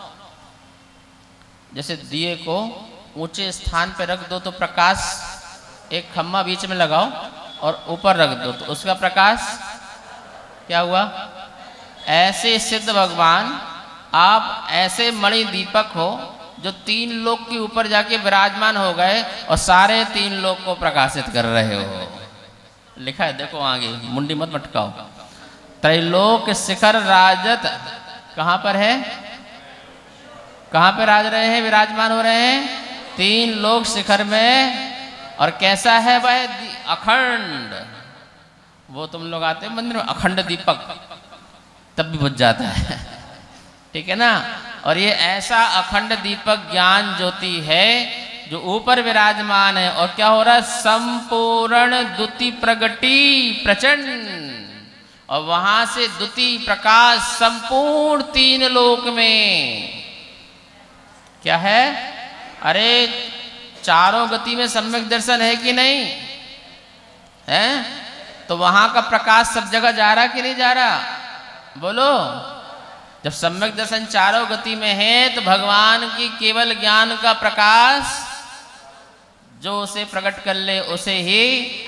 जैसे दिए को ऊंचे स्थान पर रख दो तो प्रकाश, एक खम्मा बीच में लगाओ और ऊपर रख दो तो उसका प्रकाश क्या हुआ? ऐसे सिद्ध भगवान आप ऐसे मणि दीपक हो जो तीन लोक के ऊपर जाके विराजमान हो गए और सारे तीन लोक को प्रकाशित कर रहे हो। लिखा है, देखो आगे, मुंडी मत मटकाओ। त्रैलोक शिखर राजत, कहाँ पर है? कहाँ पे राज रहे हैं, विराजमान हो रहे हैं? तीन लोक शिखर में। और कैसा है वह? अखंड। वो तुम लोग आते हैं मंदिर में, अखंड दीपक, तब भी बुझ जाता है, ठीक है ना। और ये ऐसा अखंड दीपक ज्ञान ज्योति है जो ऊपर विराजमान है। और क्या हो रहा है? संपूर्ण द्युति प्रगति प्रचंड। और वहां से द्युति प्रकाश संपूर्ण तीन लोक में क्या है? अरे चारों गति में सम्यक दर्शन है कि नहीं है? तो वहां का प्रकाश सब जगह जा रहा कि नहीं जा रहा? बोलो। जब सम्यक दर्शन चारों गति में है तो भगवान की केवल ज्ञान का प्रकाश जो उसे प्रकट कर ले उसे ही।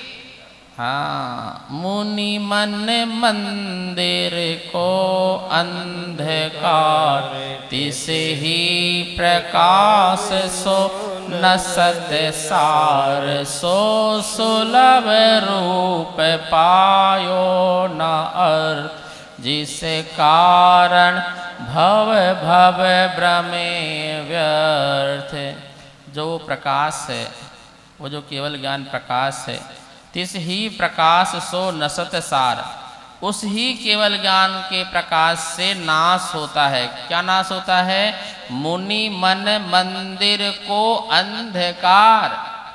हाँ, मुनि मन मंदिर को अंधकार, तिसे ही प्रकाश सो न सत सार, सो सुलभ रूप पायो न अर्थ, जिसे कारण भव भव भ्रमे व्यर्थ। जो प्रकाश है, वो जो केवल ज्ञान प्रकाश है, तिस ही प्रकाश सो नसत सार, उस ही केवल ज्ञान के प्रकाश से नाश होता है। क्या नाश होता है? मुनि मन मंदिर को अंधकार।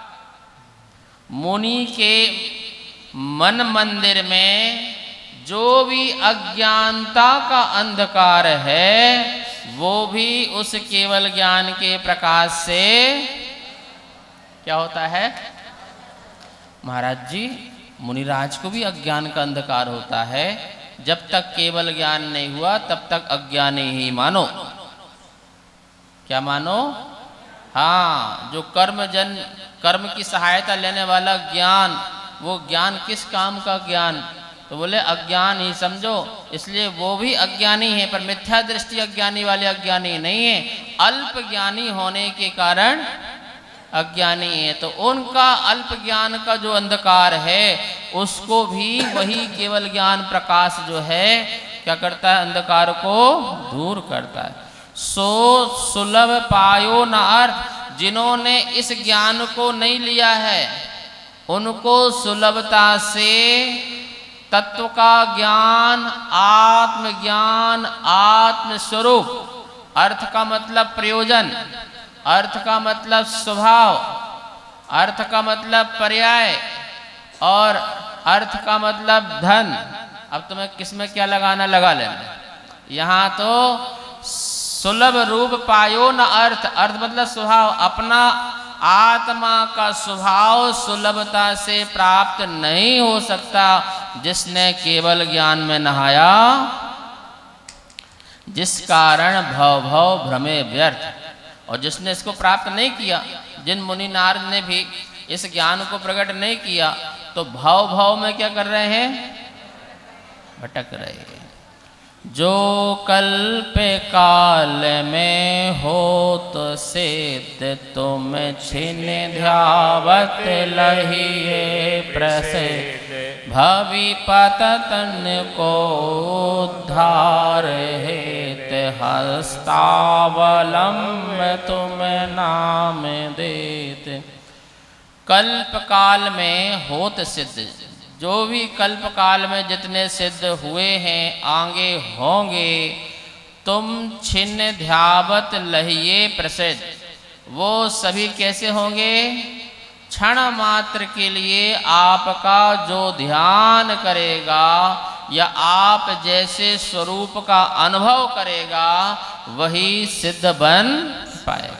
मुनि के मन मंदिर में जो भी अज्ञानता का अंधकार है वो भी उस केवल ज्ञान के प्रकाश से क्या होता है? महाराज जी, मुनिराज को भी अज्ञान का अंधकार होता है। जब तक केवल ज्ञान नहीं हुआ तब तक अज्ञानी ही मानो। क्या मानो? हाँ, जो कर्म जन कर्म की सहायता लेने वाला ज्ञान, वो ज्ञान किस काम का ज्ञान? तो बोले अज्ञान ही समझो। इसलिए वो भी अज्ञानी है, पर मिथ्या दृष्टि अज्ञानी वाले अज्ञानी नहीं है, अल्प ज्ञानी होने के कारण अज्ञानी है। तो उनका अल्प ज्ञान का जो अंधकार है उसको भी वही केवल ज्ञान प्रकाश जो है क्या करता है? अंधकार को दूर करता है। सो सुलभ पायो न अर्थ, जिन्होंने इस ज्ञान को नहीं लिया है उनको सुलभता से तत्व का ज्ञान, आत्मज्ञान, आत्मस्वरूप, अर्थ का मतलब प्रयोजन, अर्थ का मतलब स्वभाव, अर्थ का मतलब पर्याय और अर्थ का मतलब धन। अब तुम्हें किसमें क्या लगाना लगा लेना। यहाँ तो सुलभ रूप पायो न अर्थ, अर्थ मतलब स्वभाव, अपना आत्मा का स्वभाव सुलभता से प्राप्त नहीं हो सकता जिसने केवल ज्ञान में नहाया, जिस कारण भव भव भ्रमे व्यर्थ। और जिसने इसको प्राप्त नहीं किया, जिन मुनि नारद ने भी इस ज्ञान को प्रकट नहीं किया, तो भाव भाव में क्या कर रहे हैं? भटक रहे हैं। जो कल्प काल में हो तो सिद्ध, तुम छिन ध्यावत लहिए प्रसिद्ध, भवि पतन को उद्धार हेत हस्तावलंब तुम नाम देत। कल्प काल में होत सिद्ध, जो भी कल्प काल में जितने सिद्ध हुए हैं आगे होंगे, तुम छिन्न ध्यावत लहिए प्रसिद्ध, वो सभी कैसे होंगे? क्षण मात्र के लिए आपका जो ध्यान करेगा या आप जैसे स्वरूप का अनुभव करेगा वही सिद्ध बन पाएगा।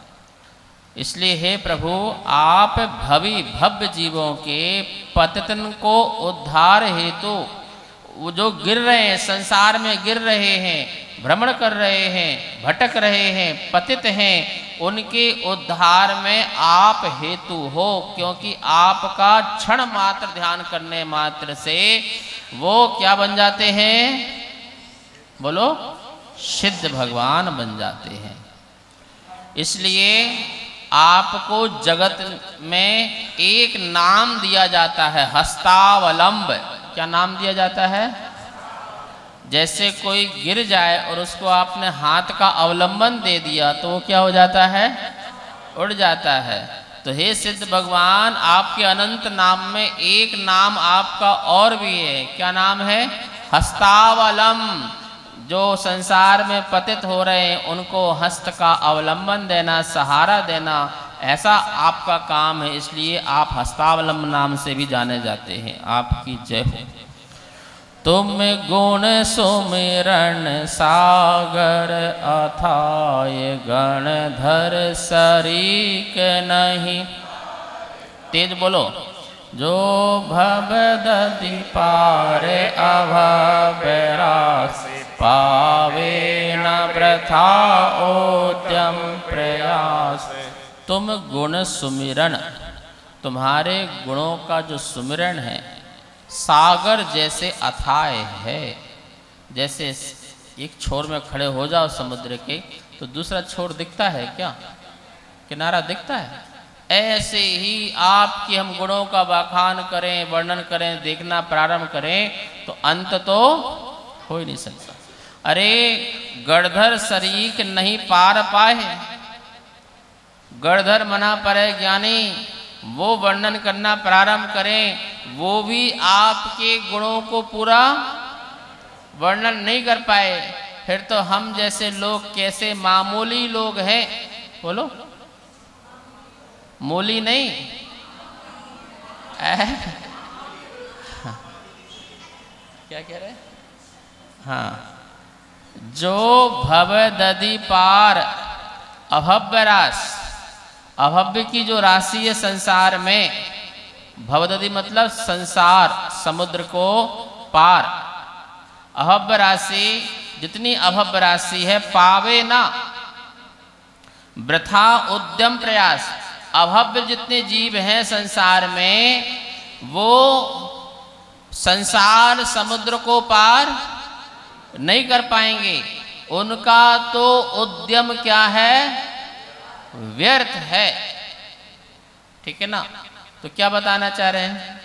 इसलिए हे प्रभु, आप भवि भव्य जीवों के पतन को उद्धार हेतु, वो जो गिर रहे हैं, संसार में गिर रहे हैं, भ्रमण कर रहे हैं, भटक रहे हैं, पतित हैं, उनके उद्धार में आप हेतु हो। क्योंकि आपका क्षण मात्र ध्यान करने मात्र से वो क्या बन जाते हैं? बोलो, सिद्ध भगवान बन जाते हैं। इसलिए आपको जगत में एक नाम दिया जाता है, हस्तावलंब। क्या नाम दिया जाता है? जैसे कोई गिर जाए और उसको आपने हाथ का अवलंबन दे दिया तो वो क्या हो जाता है? उड़ जाता है। तो हे सिद्ध भगवान, आपके अनंत नाम में एक नाम आपका और भी है। क्या नाम है? हस्तावलंब। जो संसार में पतित हो रहे हैं उनको हस्त का अवलंबन देना, सहारा देना, ऐसा आपका काम है। इसलिए आप हस्तावलंब नाम से भी जाने जाते हैं। आपकी जय हो। तुम गुण सुमिरन सागर अथाय, गणधर सरीक नहीं। तेज बोलो। जो भव दधि पार अभव रास, पावे न वृथा उद्यम प्रयास। तुम गुण सुमिरन, तुम्हारे गुणों का जो सुमिरन है सागर जैसे अथाय है। जैसे एक छोर में खड़े हो जाओ समुद्र के तो दूसरा छोर दिखता है क्या? किनारा दिखता है। ऐसे ही आपके हम गुणों का बखान करें, वर्णन करें, देखना प्रारंभ करें तो अंत तो हो ही नहीं सकता। अरे गणधर सरीक नहीं पार पाए, गणधर मना परे ज्ञानी वो वर्णन करना प्रारंभ करें, वो भी आपके गुणों को पूरा वर्णन नहीं कर पाए, फिर तो हम जैसे लोग कैसे मामूली लोग हैं। बोलो, मूली नहीं क्या कह रहे? हाँ, जो भव दधि पार अभव्य रास, अभव्य की जो राशि है संसार में, भवदधि मतलब संसार समुद्र को पार, अभव्य राशि जितनी अभव्य राशि है पावे ना वृथा उद्यम प्रयास। अभव्य जितने जीव हैं संसार में वो संसार समुद्र को पार नहीं कर पाएंगे, उनका तो उद्यम क्या है, व्यर्थ है। ठीक है ना? तो क्या बताना चाह रहे हैं?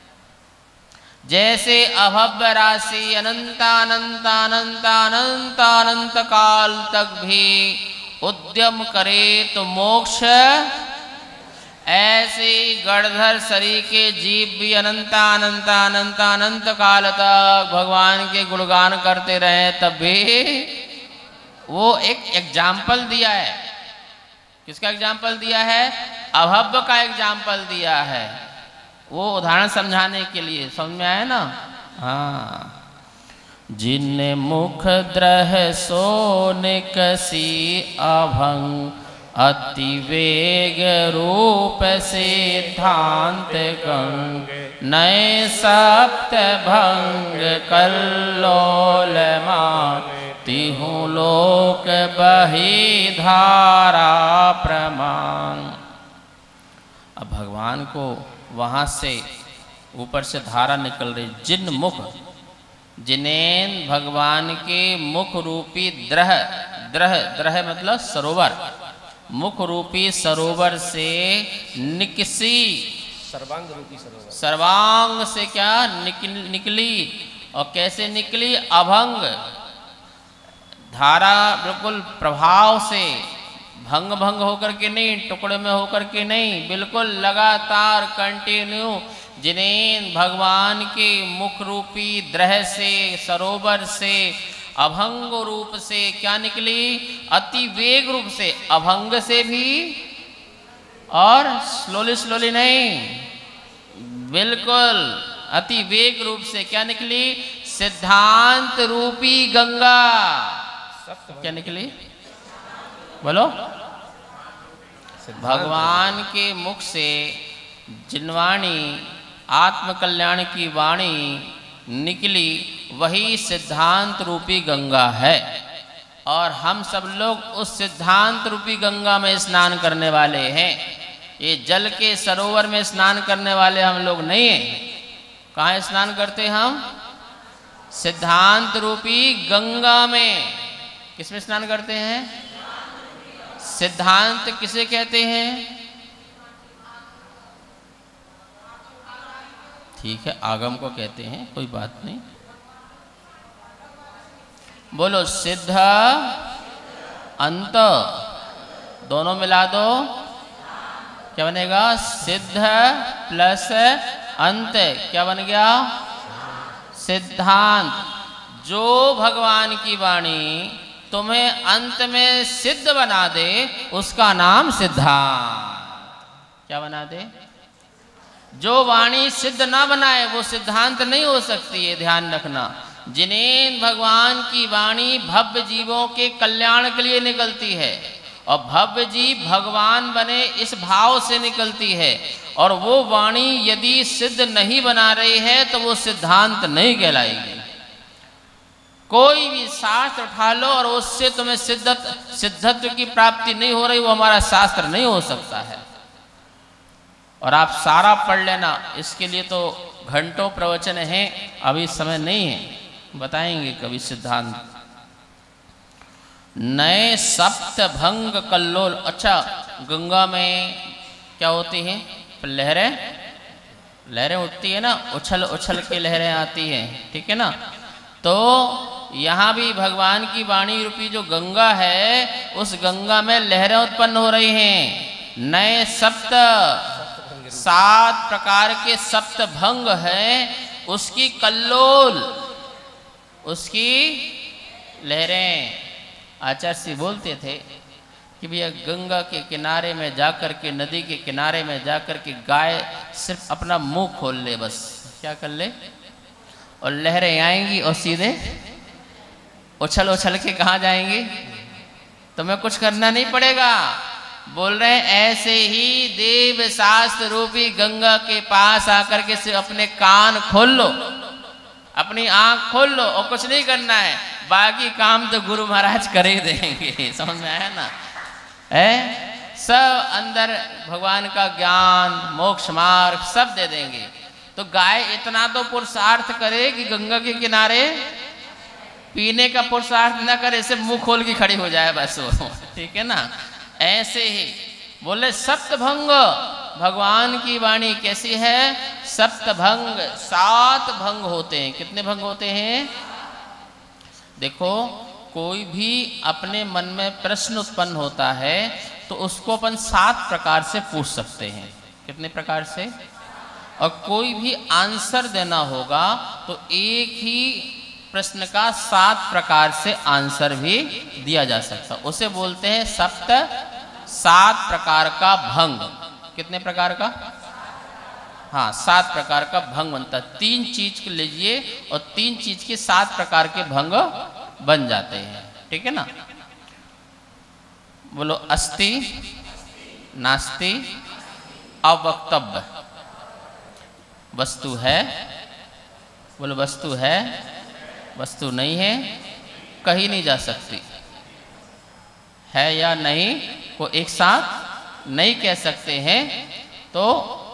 जैसे अभव्य राशि अनंत अनंत अनंत अनंत अनंत काल तक भी उद्यम करे तो मोक्ष, ऐसे गणधर शरीर के जीव भी अनंत अनंत अनंत अनंत काल तक भगवान के गुणगान करते रहे, तब भी वो एक एग्जाम्पल दिया है। किसका एग्जाम्पल दिया है? अभव्य का एग्जाम्पल दिया है। वो उदाहरण समझाने के लिए, समझ में आया ना? हाँ, जिन मुख द्रह सोनिक सी अभंग अति वेग रूप सिद्धांत गंग नए सप्त भंग कल्लोल तिहु लोक बही धारा प्रमाण। अब भगवान को वहाँ से ऊपर से धारा निकल रही। जिन मुख, जिन्हें भगवान के मुख रूपी द्रह, द्रह द्रह मतलब सरोवर, मुख रूपी सरोवर से निकसी, सर्वांग रूपी सरोवर, सर्वांग से क्या निकल, निकली और कैसे निकली? अभंग धारा, बिल्कुल प्रभाव से, भंग भंग होकर के नहीं, टुकड़े में होकर के नहीं, बिल्कुल लगातार कंटिन्यू, जिन्हें भगवान के मुख रूपी द्रह से, सरोवर से, अभंग रूप से क्या निकली? अति वेग रूप से, अभंग से भी और स्लोली स्लोली नहीं, बिल्कुल अति वेग रूप से क्या निकली? सिद्धांत रूपी गंगा। क्या निकली? बोलो। भगवान के मुख से जिनवाणी, आत्म कल्याण की वाणी निकली, वही सिद्धांत रूपी गंगा है। और हम सब लोग उस सिद्धांत रूपी गंगा में स्नान करने वाले हैं। ये जल के सरोवर में स्नान करने वाले हम लोग नहीं हैं। कहाँ स्नान करते हम? सिद्धांत रूपी गंगा में। किसमें स्नान करते हैं? सिद्धांत किसे कहते हैं? ठीक है, आगम को कहते हैं, कोई बात नहीं। बोलो, सिद्ध अंत, दोनों मिला दो, क्या बनेगा? सिद्ध प्लस अंत क्या बन गया? सिद्धांत। जो भगवान की वाणी तुम्हें अंत में सिद्ध बना दे, उसका नाम सिद्धांत। क्या बना दे? जो वाणी सिद्ध ना बनाए वो सिद्धांत नहीं हो सकती है, ध्यान रखना। जिन्हें भगवान की वाणी भव्य जीवों के कल्याण के लिए निकलती है, और भव्य जीव भगवान बने इस भाव से निकलती है, और वो वाणी यदि सिद्ध नहीं बना रही है तो वो सिद्धांत नहीं कहलाएगी। कोई भी शास्त्र उठा लो और उससे तुम्हें सिद्धत सिद्धत्व की प्राप्ति नहीं हो रही, वो हमारा शास्त्र नहीं हो सकता है। और आप सारा पढ़ लेना, इसके लिए तो घंटों प्रवचन हैं, अभी समय नहीं है, बताएंगे कभी सिद्धांत। नए सप्त भंग कल्लोल। अच्छा, गंगा में क्या होती हैं? लहरें, लहरें उठती है ना, उछल उछल के लहरें आती हैं, ठीक है ना। तो यहाँ भी भगवान की वाणी रूपी जो गंगा है, उस गंगा में लहरें उत्पन्न हो रही हैं। नए सप्त सात प्रकार के सप्त भंग हैं, उसकी कल्लोल, उसकी लहरें। आचार्य जी बोलते थे कि भैया गंगा के किनारे में जाकर के, नदी के किनारे में जाकर के गाय सिर्फ अपना मुंह खोल ले, बस क्या कर ले, और लहरें आएंगी और सीधे उछल उछल के कहाँ जाएंगी, तुम्हें कुछ करना नहीं पड़ेगा। बोल रहे हैं ऐसे ही देव शास्त्र रूपी गंगा के पास आकर के सिर्फ अपने कान खोल लो, अपनी आंख खोल लो और कुछ नहीं करना है, बाकी काम तो गुरु महाराज कर ही देंगे। समझ में आया ना? है सब अंदर भगवान का ज्ञान, मोक्ष मार्ग सब दे देंगे। तो गाय इतना तो पुरुषार्थ करे कि गंगा के किनारे पीने का पुरुषार्थ न करे, सिर्फ मुंह खोल के खड़ी हो जाए बस वो, ठीक है ना? ऐसे ही बोले सप्तभंग, भगवान की वाणी कैसी है? सप्तभंग, सात भंग होते हैं। कितने भंग होते हैं? देखो, कोई भी अपने मन में प्रश्न उत्पन्न होता है तो उसको अपन सात प्रकार से पूछ सकते हैं। कितने प्रकार से? और कोई भी आंसर देना होगा तो एक ही प्रश्न का सात प्रकार से आंसर भी दिया जा सकता, उसे बोलते हैं सप्त, सात प्रकार का भंग। कितने प्रकार का? हाँ, सात प्रकार का भंग बनता है। तीन चीज को लीजिए और तीन चीज के सात प्रकार के भंग बन जाते हैं, ठीक है ना? बोलो अस्ति, नास्ति, अवक्तव्य। वस्तु है, बोलो वस्तु है, वस्तु नहीं है, कहीं नहीं जा सकती। है या नहीं को एक साथ नहीं कह सकते हैं। तो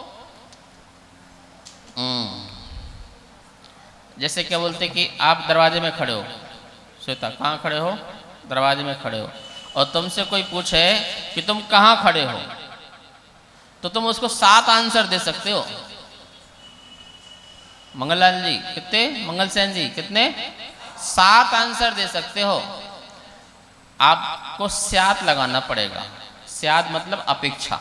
जैसे क्या बोलते कि आप दरवाजे में खड़े हो, श्वेता कहाँ खड़े हो? दरवाजे में खड़े हो, और तुमसे कोई पूछे कि तुम कहाँ खड़े हो, तो तुम उसको सात आंसर दे सकते हो। मंगललाल जी कितने? मंगल सेन जी कितने? सात आंसर दे सकते हो। आपको स्यात लगाना पड़ेगा। स्यात मतलब अपेक्षा।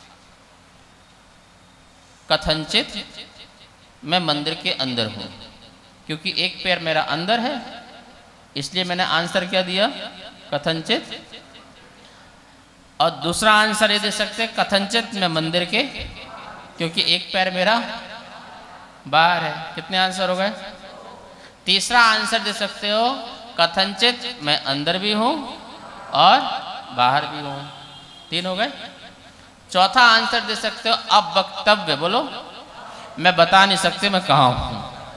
कथनचित मैं मंदिर के अंदर हूं, क्योंकि एक पैर मेरा अंदर है, इसलिए मैंने आंसर क्या दिया? कथनचित। और दूसरा आंसर ये दे सकते कथनचित मैं मंदिर के, क्योंकि एक पैर मेरा बाहर है। कितने आंसर हो गए? तीसरा आंसर दे सकते हो कथनचित मैं अंदर भी हूं और बाहर भी हूं। तीन हो गए। चौथा आंसर दे सकते हो अब वक्तव्य। बोलो मैं बता नहीं सकते मैं कहां हूं।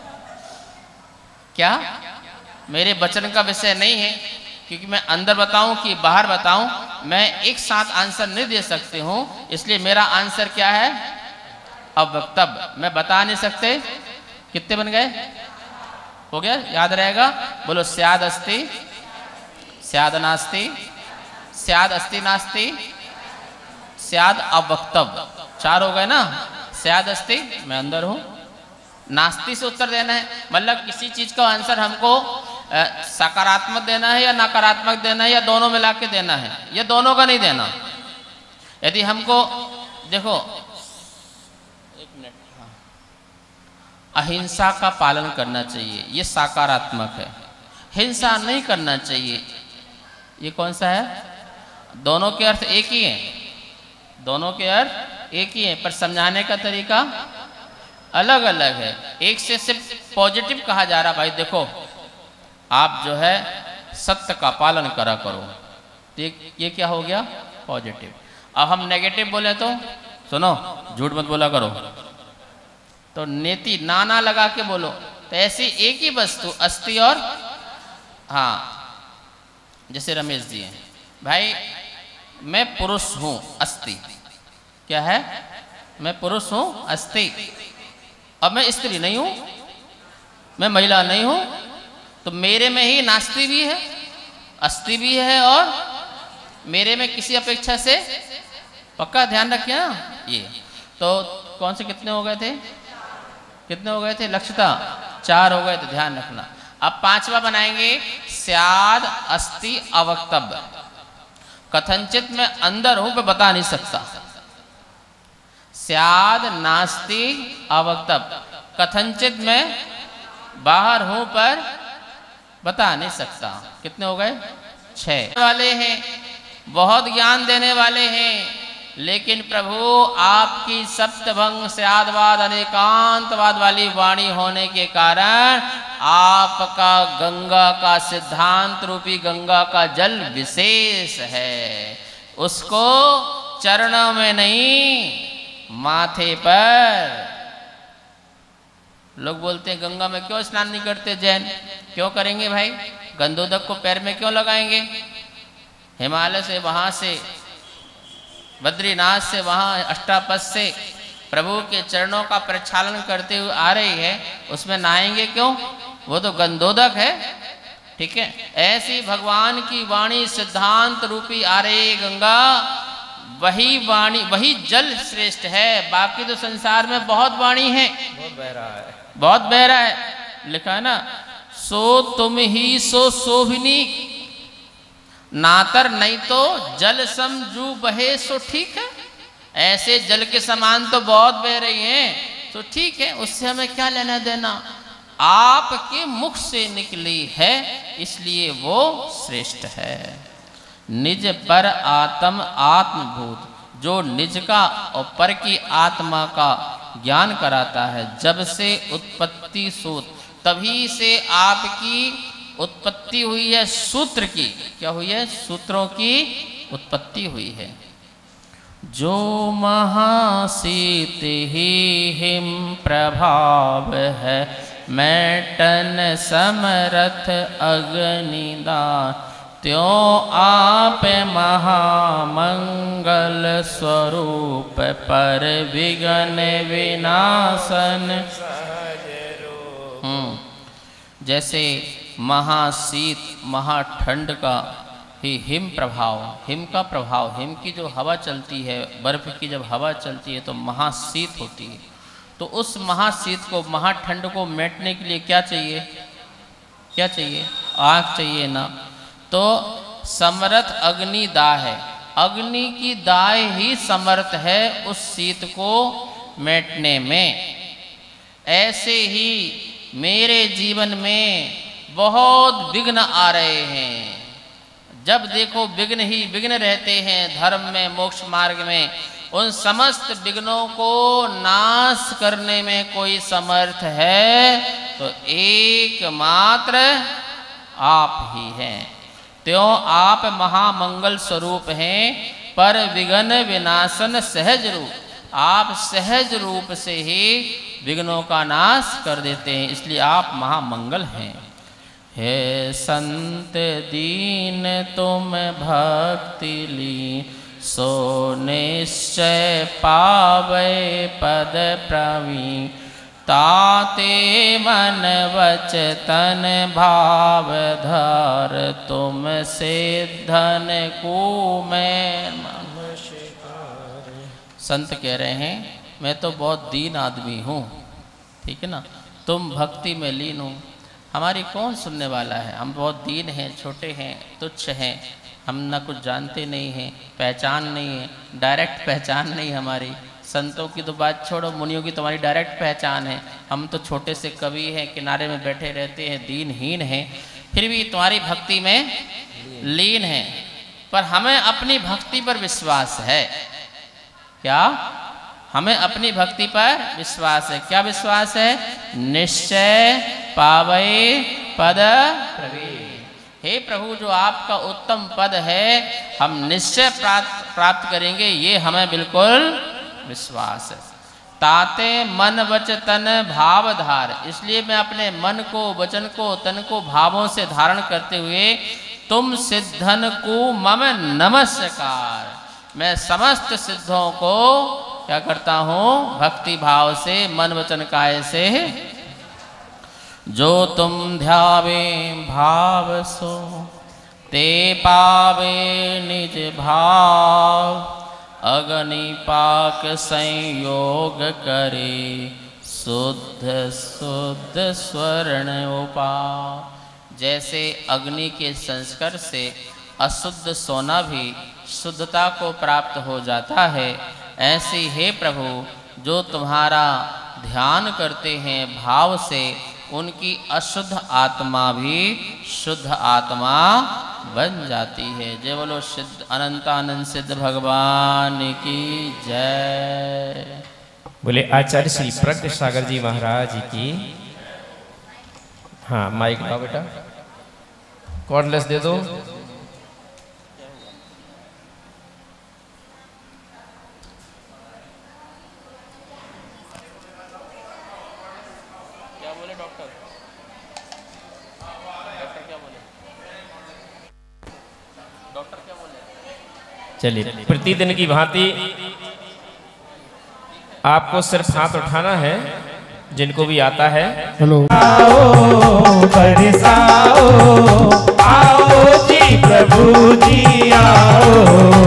क्या? मेरे वचन का विषय नहीं है, क्योंकि मैं अंदर बताऊं कि बाहर बताऊं, मैं एक साथ आंसर नहीं दे सकती हूं। इसलिए मेरा आंसर क्या है? अब वक्तव्य। मैं बता नहीं सकते। कितने बन गए? हो गया? याद रहेगा। बोलो स्याद अस्ति, स्याद नास्ति, स्याद अस्ति नास्ति, स्याद अवक्तव्य। चार हो गए ना? स्याद अस्ति मैं अंदर हूं, नास्ति से उत्तर देना है, मतलब किसी चीज का आंसर हमको सकारात्मक देना है या नकारात्मक देना है या दोनों मिला के देना है, या दोनों का नहीं देना। यदि हमको देखो एक मिनट, हाँ, अहिंसा का पालन करना चाहिए, ये सकारात्मक है। हिंसा नहीं करना चाहिए, ये कौन सा है? दोनों के अर्थ एक ही हैं, दोनों के अर्थ एक ही हैं, पर समझाने का तरीका अलग अलग है। एक से सिर्फ पॉजिटिव कहा जा रहा, भाई देखो आप जो है सत्य का पालन करा करो, ये, ये क्या हो गया? पॉजिटिव। अब हम नेगेटिव बोले तो सुनो झूठ मत बोला करो, तो नेति नाना लगा के बोलो। तो ऐसी एक ही वस्तु अस्ति और, हाँ जैसे रमेश जी हैं, भाई मैं पुरुष हूं अस्ति, क्या है? मैं पुरुष हूं अस्ति, अब मैं स्त्री नहीं हूं, मैं महिला नहीं हूं, तो मेरे में ही नास्ति भी है, अस्ति भी है, और मेरे में किसी अपेक्षा से, पक्का ध्यान रखिए ना। ये तो कौन से कितने हो गए थे? कितने हो गए थे? लक्ष्यता चार हो गए, तो ध्यान रखना। अब पांचवा बनाएंगे स्याद अस्ति अवक्तव्य। कथनचित मैं अंदर हूं, मैं बता नहीं सकता, स्याद नास्ति अवक्तव्य, कथनचित मैं बाहर हूं पर बता नहीं सकता। कितने हो गए? छह वाले हैं, बहुत ज्ञान देने वाले हैं, लेकिन प्रभु आपकी सप्तभंग स्यादवाद अनेकांतवाद वाली वाणी होने के कारण आपका गंगा का सिद्धांत रूपी गंगा का जल विशेष है, उसको चरणों में नहीं माथे पर। लोग बोलते हैं गंगा में क्यों स्नान नहीं करते जैन? क्यों करेंगे भाई? गंधोदक को पैर में क्यों लगाएंगे? हिमालय से वहां से बद्रीनाथ से वहां अष्टापद से प्रभु के चरणों का प्रक्षालन करते हुए आ रही है, उसमें नहाएंगे क्यों? वो तो गंधोदक है। ठीक है, ऐसी भगवान की वाणी सिद्धांत रूपी आ रही गंगा, वही वाणी वही जल श्रेष्ठ है। बाकी तो संसार में बहुत वाणी है, बहुत बहरा है, बहुत बहरा है। लिखा है ना, सो तुम ही सो शोभिनी, नातर नहीं तो जल समझू बहे सो ठीक है। ऐसे जल के समान तो बहुत बह रही हैं, तो ठीक है, उससे हमें क्या लेना देना? आपके मुख से निकली है, इसलिए वो श्रेष्ठ है। निज पर आत्म आत्मभूत, जो निज का और पर की आत्मा का ज्ञान कराता है। जब से उत्पत्ति सूत्र, तभी से आपकी उत्पत्ति हुई है सूत्र की। क्या हुई है? सूत्रों की उत्पत्ति हुई है। जो महाशीत ही हिम प्रभाव है, मैटन समरथ अग्निदान, त्यों आप महामंगल स्वरूप पर विघ्न विनाशन। हम्म जैसे महाशीत महाठंड का ही हिम प्रभाव, हिम का प्रभाव, हिम की जो हवा चलती है, बर्फ की जब हवा चलती है तो महाशीत होती है। तो उस महाशीत को, महाठंड को मेटने के लिए क्या चाहिए? क्या चाहिए? आग चाहिए ना। तो समर्थ अग्नि दाह है, अग्नि की दाह ही समर्थ है उस शीत को मेटने में। ऐसे ही मेरे जीवन में बहुत विघ्न आ रहे हैं, जब देखो विघ्न ही विघ्न रहते हैं धर्म में, मोक्ष मार्ग में। उन समस्त विघ्नों को नाश करने में कोई समर्थ है तो एकमात्र आप ही हैं। त्यों आप महामंगल स्वरूप हैं, पर विघ्न विनाशन सहज रूप, आप सहज रूप से ही विघ्नों का नाश कर देते हैं, इसलिए आप महामंगल हैं। हे संत दीन तुम भक्ति ली, सो निश्चय पावे पद प्रवीण, ताते मन वचतन भाव धर, तुम सिद्धन को मैं। संत कह रहे हैं मैं तो बहुत दीन आदमी हूँ, ठीक है ना, तुम भक्ति में लीन हो, हमारी कौन सुनने वाला है? हम बहुत दीन हैं, छोटे हैं, तुच्छ हैं, हम ना कुछ जानते नहीं हैं, पहचान नहीं है, डायरेक्ट पहचान नहीं हमारी। संतों की तो बात छोड़ो, मुनियों की तुम्हारी डायरेक्ट पहचान है। हम तो छोटे से कवि हैं, किनारे में बैठे रहते हैं, दीनहीन हैं, फिर भी तुम्हारी भक्ति में लीन हैं। पर हमें अपनी भक्ति पर विश्वास है। क्या? हमें अपनी भक्ति पर विश्वास है। क्या विश्वास है? निश्चय पावै पद प्रवीण। हे प्रभु, जो आपका उत्तम पद है हम निश्चय प्राप्त प्राप्त करेंगे, ये हमें बिल्कुल विश्वास है। ताते मन वच तन भाव धार, इसलिए मैं अपने मन को, वचन को, तन को भावों से धारण करते हुए तुम सिद्धन को मम नमस्कार, मैं समस्त सिद्धों को क्या करता हूँ? भक्ति भाव से, मन वचन काया से। जो तुम ध्यावे भाव सो, ते पावे निज भाव, अग्नि पाक संयोग करे, शुद्ध शुद्ध स्वर्ण उपाय। जैसे अग्नि के संस्कार से अशुद्ध सोना भी शुद्धता को प्राप्त हो जाता है, ऐसे हे प्रभु जो तुम्हारा ध्यान करते हैं भाव से, उनकी अशुद्ध आत्मा भी शुद्ध आत्मा बन जाती है। जय बोलो सिद्ध अनंतानंद सिद्ध भगवान की जय। बोले आचार्य श्री प्रज्ञ सागर जी महाराज की। हाँ माइक लाओ बेटा, कॉर्डलेस दे दो। चलिए, प्रतिदिन की भांति आपको सिर्फ हाथ उठाना है, जिनको भी आता है। हेलो। आओ बरसाओ, आओ जी प्रभु जी आओ।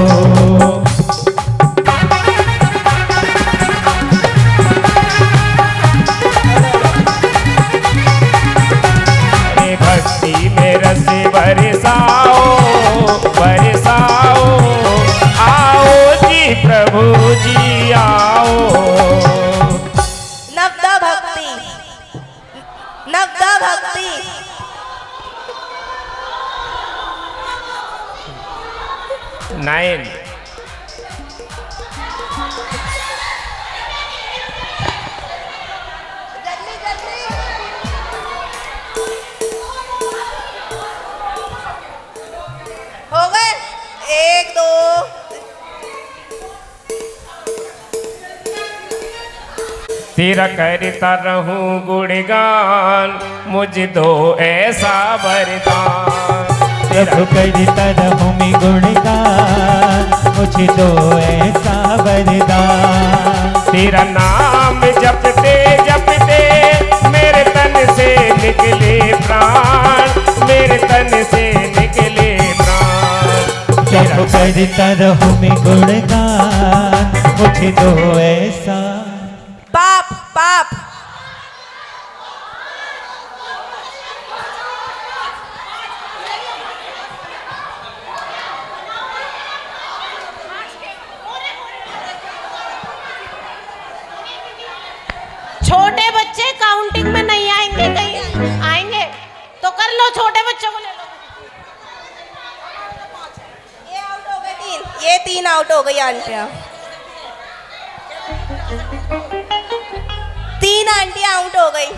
अरे भक्ति में रस बरसाओ बरसाओ, प्रभु जी आओ। नवदा भक्ति, नवदा भक्ति। नाइन। जल्दी जल्दी। हो गए, एक दो। तेरा करता रहूं गुणगान, मुझे दो ऐसा वरदान। प्रभु करता रहूं मैं गुणगान, मुझे दो ऐसा वरदान। तेरा नाम जपते जपते मेरे तन से निकले प्राण, मेरे तन से निकले प्राण। प्रभु करता रहूं मैं गुणगान, मुझे दो ऐसा। पाप पाप। छोटे बच्चे काउंटिंग में नहीं आएंगे, कहीं आएंगे तो कर लो, छोटे बच्चों को ले लो। ये आउट हो गए तीन, ये तीन आउट हो गई आंटियां। तीन आंटियां आउट हो गई,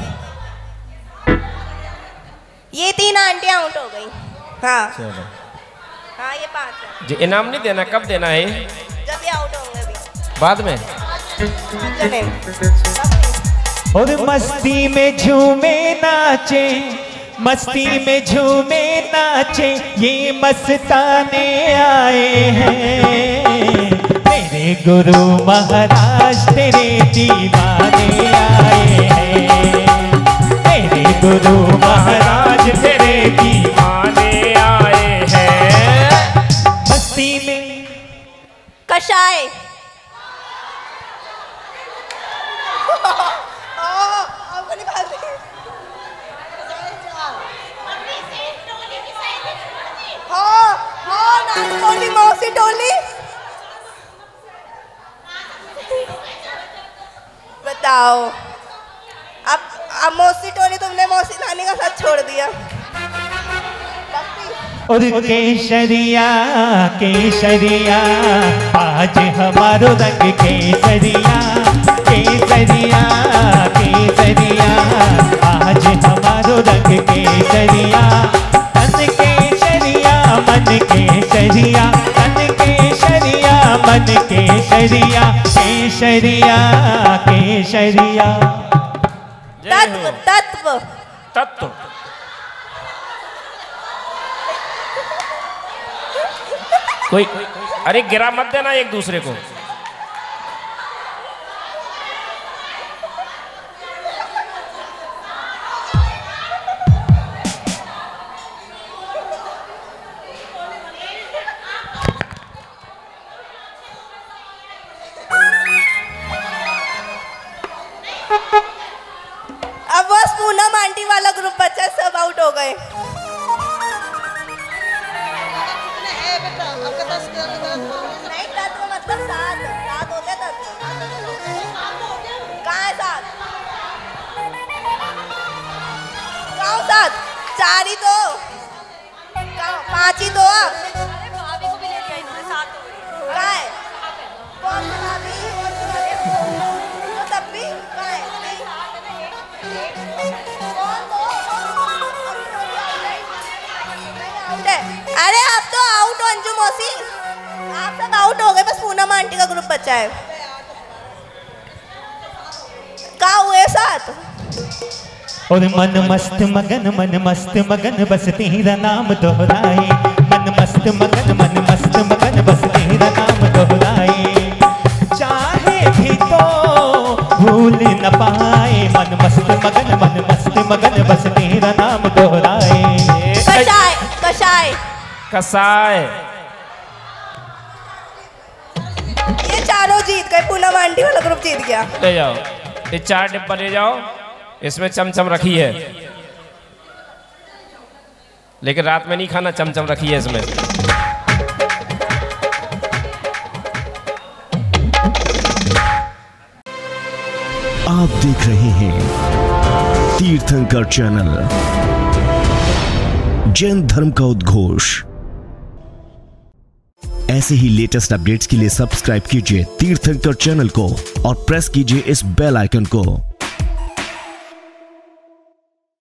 ये तीन आंटियां आउट हो गई। हाँ चलो, हाँ ये पांच है। जो इनाम नहीं देना, कब देना है? जब ये आउट होंगे अभी बाद में। चले। और मस्ती में झूमे नाचे, मस्ती में झूमे नाचे, ये मस्ताने आए हैं। मेरे गुरु महाराज तेरे दीवाने आए हैं। मेरे गुरु महाराज तेरे दीवाने आए हैं। मस्ती में कषाय। हाँ हाँ नाचोली मौसी टोली। बताओ, अब अब मौसी टोली तुमने मौसी नानी का साथ छोड़ दिया। और केसरिया केसरिया आज हमारो रंग केसरिया, केसरिया केसरिया आज हमारो रंग केसरिया। तन केसरिया मन केसरिया, तन केसरिया मन केसरिया, केसरिया केसरिया। तत्व तत्व तत्व। कोई अरे गिरा मत देना एक दूसरे को। अब बस पूनम आंटी वाला ग्रुप बच्चा, सब आउट हो गए। नहीं तत्व मतलब साथ। चार ही तो, पांच ही तो। भाभी को भी ले लिया इन्होंने साथ तो। कहाँ है? कौन सी भाभी? तो तब भी कहाँ है? कौन दो? आउट है। अरे आप तो आउट हो अंजू मौसी, आप सब आउट हो गए, बस पूनम आंटी का ग्रुप बचा है। कहाँ हुए साथ? और मन मस्त मगन मन मस्त मगन बस तेरा नाम दोहराए, मन मस्त मगन मन मस्त मगन बस तेरा नाम दोहराए, चाहे भी तो भूल न पाए, मन मस्त मगन मन मस्त मगन बस तेरा नाम दोहराए। कसाय कसाय कसाय ये चारों जीत गए, पूनम आंटी वाला ग्रुप जीत गया। ले जाओ, ये चार डिब्बा ले जाओ, इसमें चमचम रखी है, लेकिन रात में नहीं खाना, चमचम रखी है इसमें। आप देख रहे हैं तीर्थंकर चैनल, जैन धर्म का उद्घोष। ऐसे ही लेटेस्ट अपडेट्स के लिए सब्सक्राइब कीजिए तीर्थंकर चैनल को और प्रेस कीजिए इस बेल आइकन को।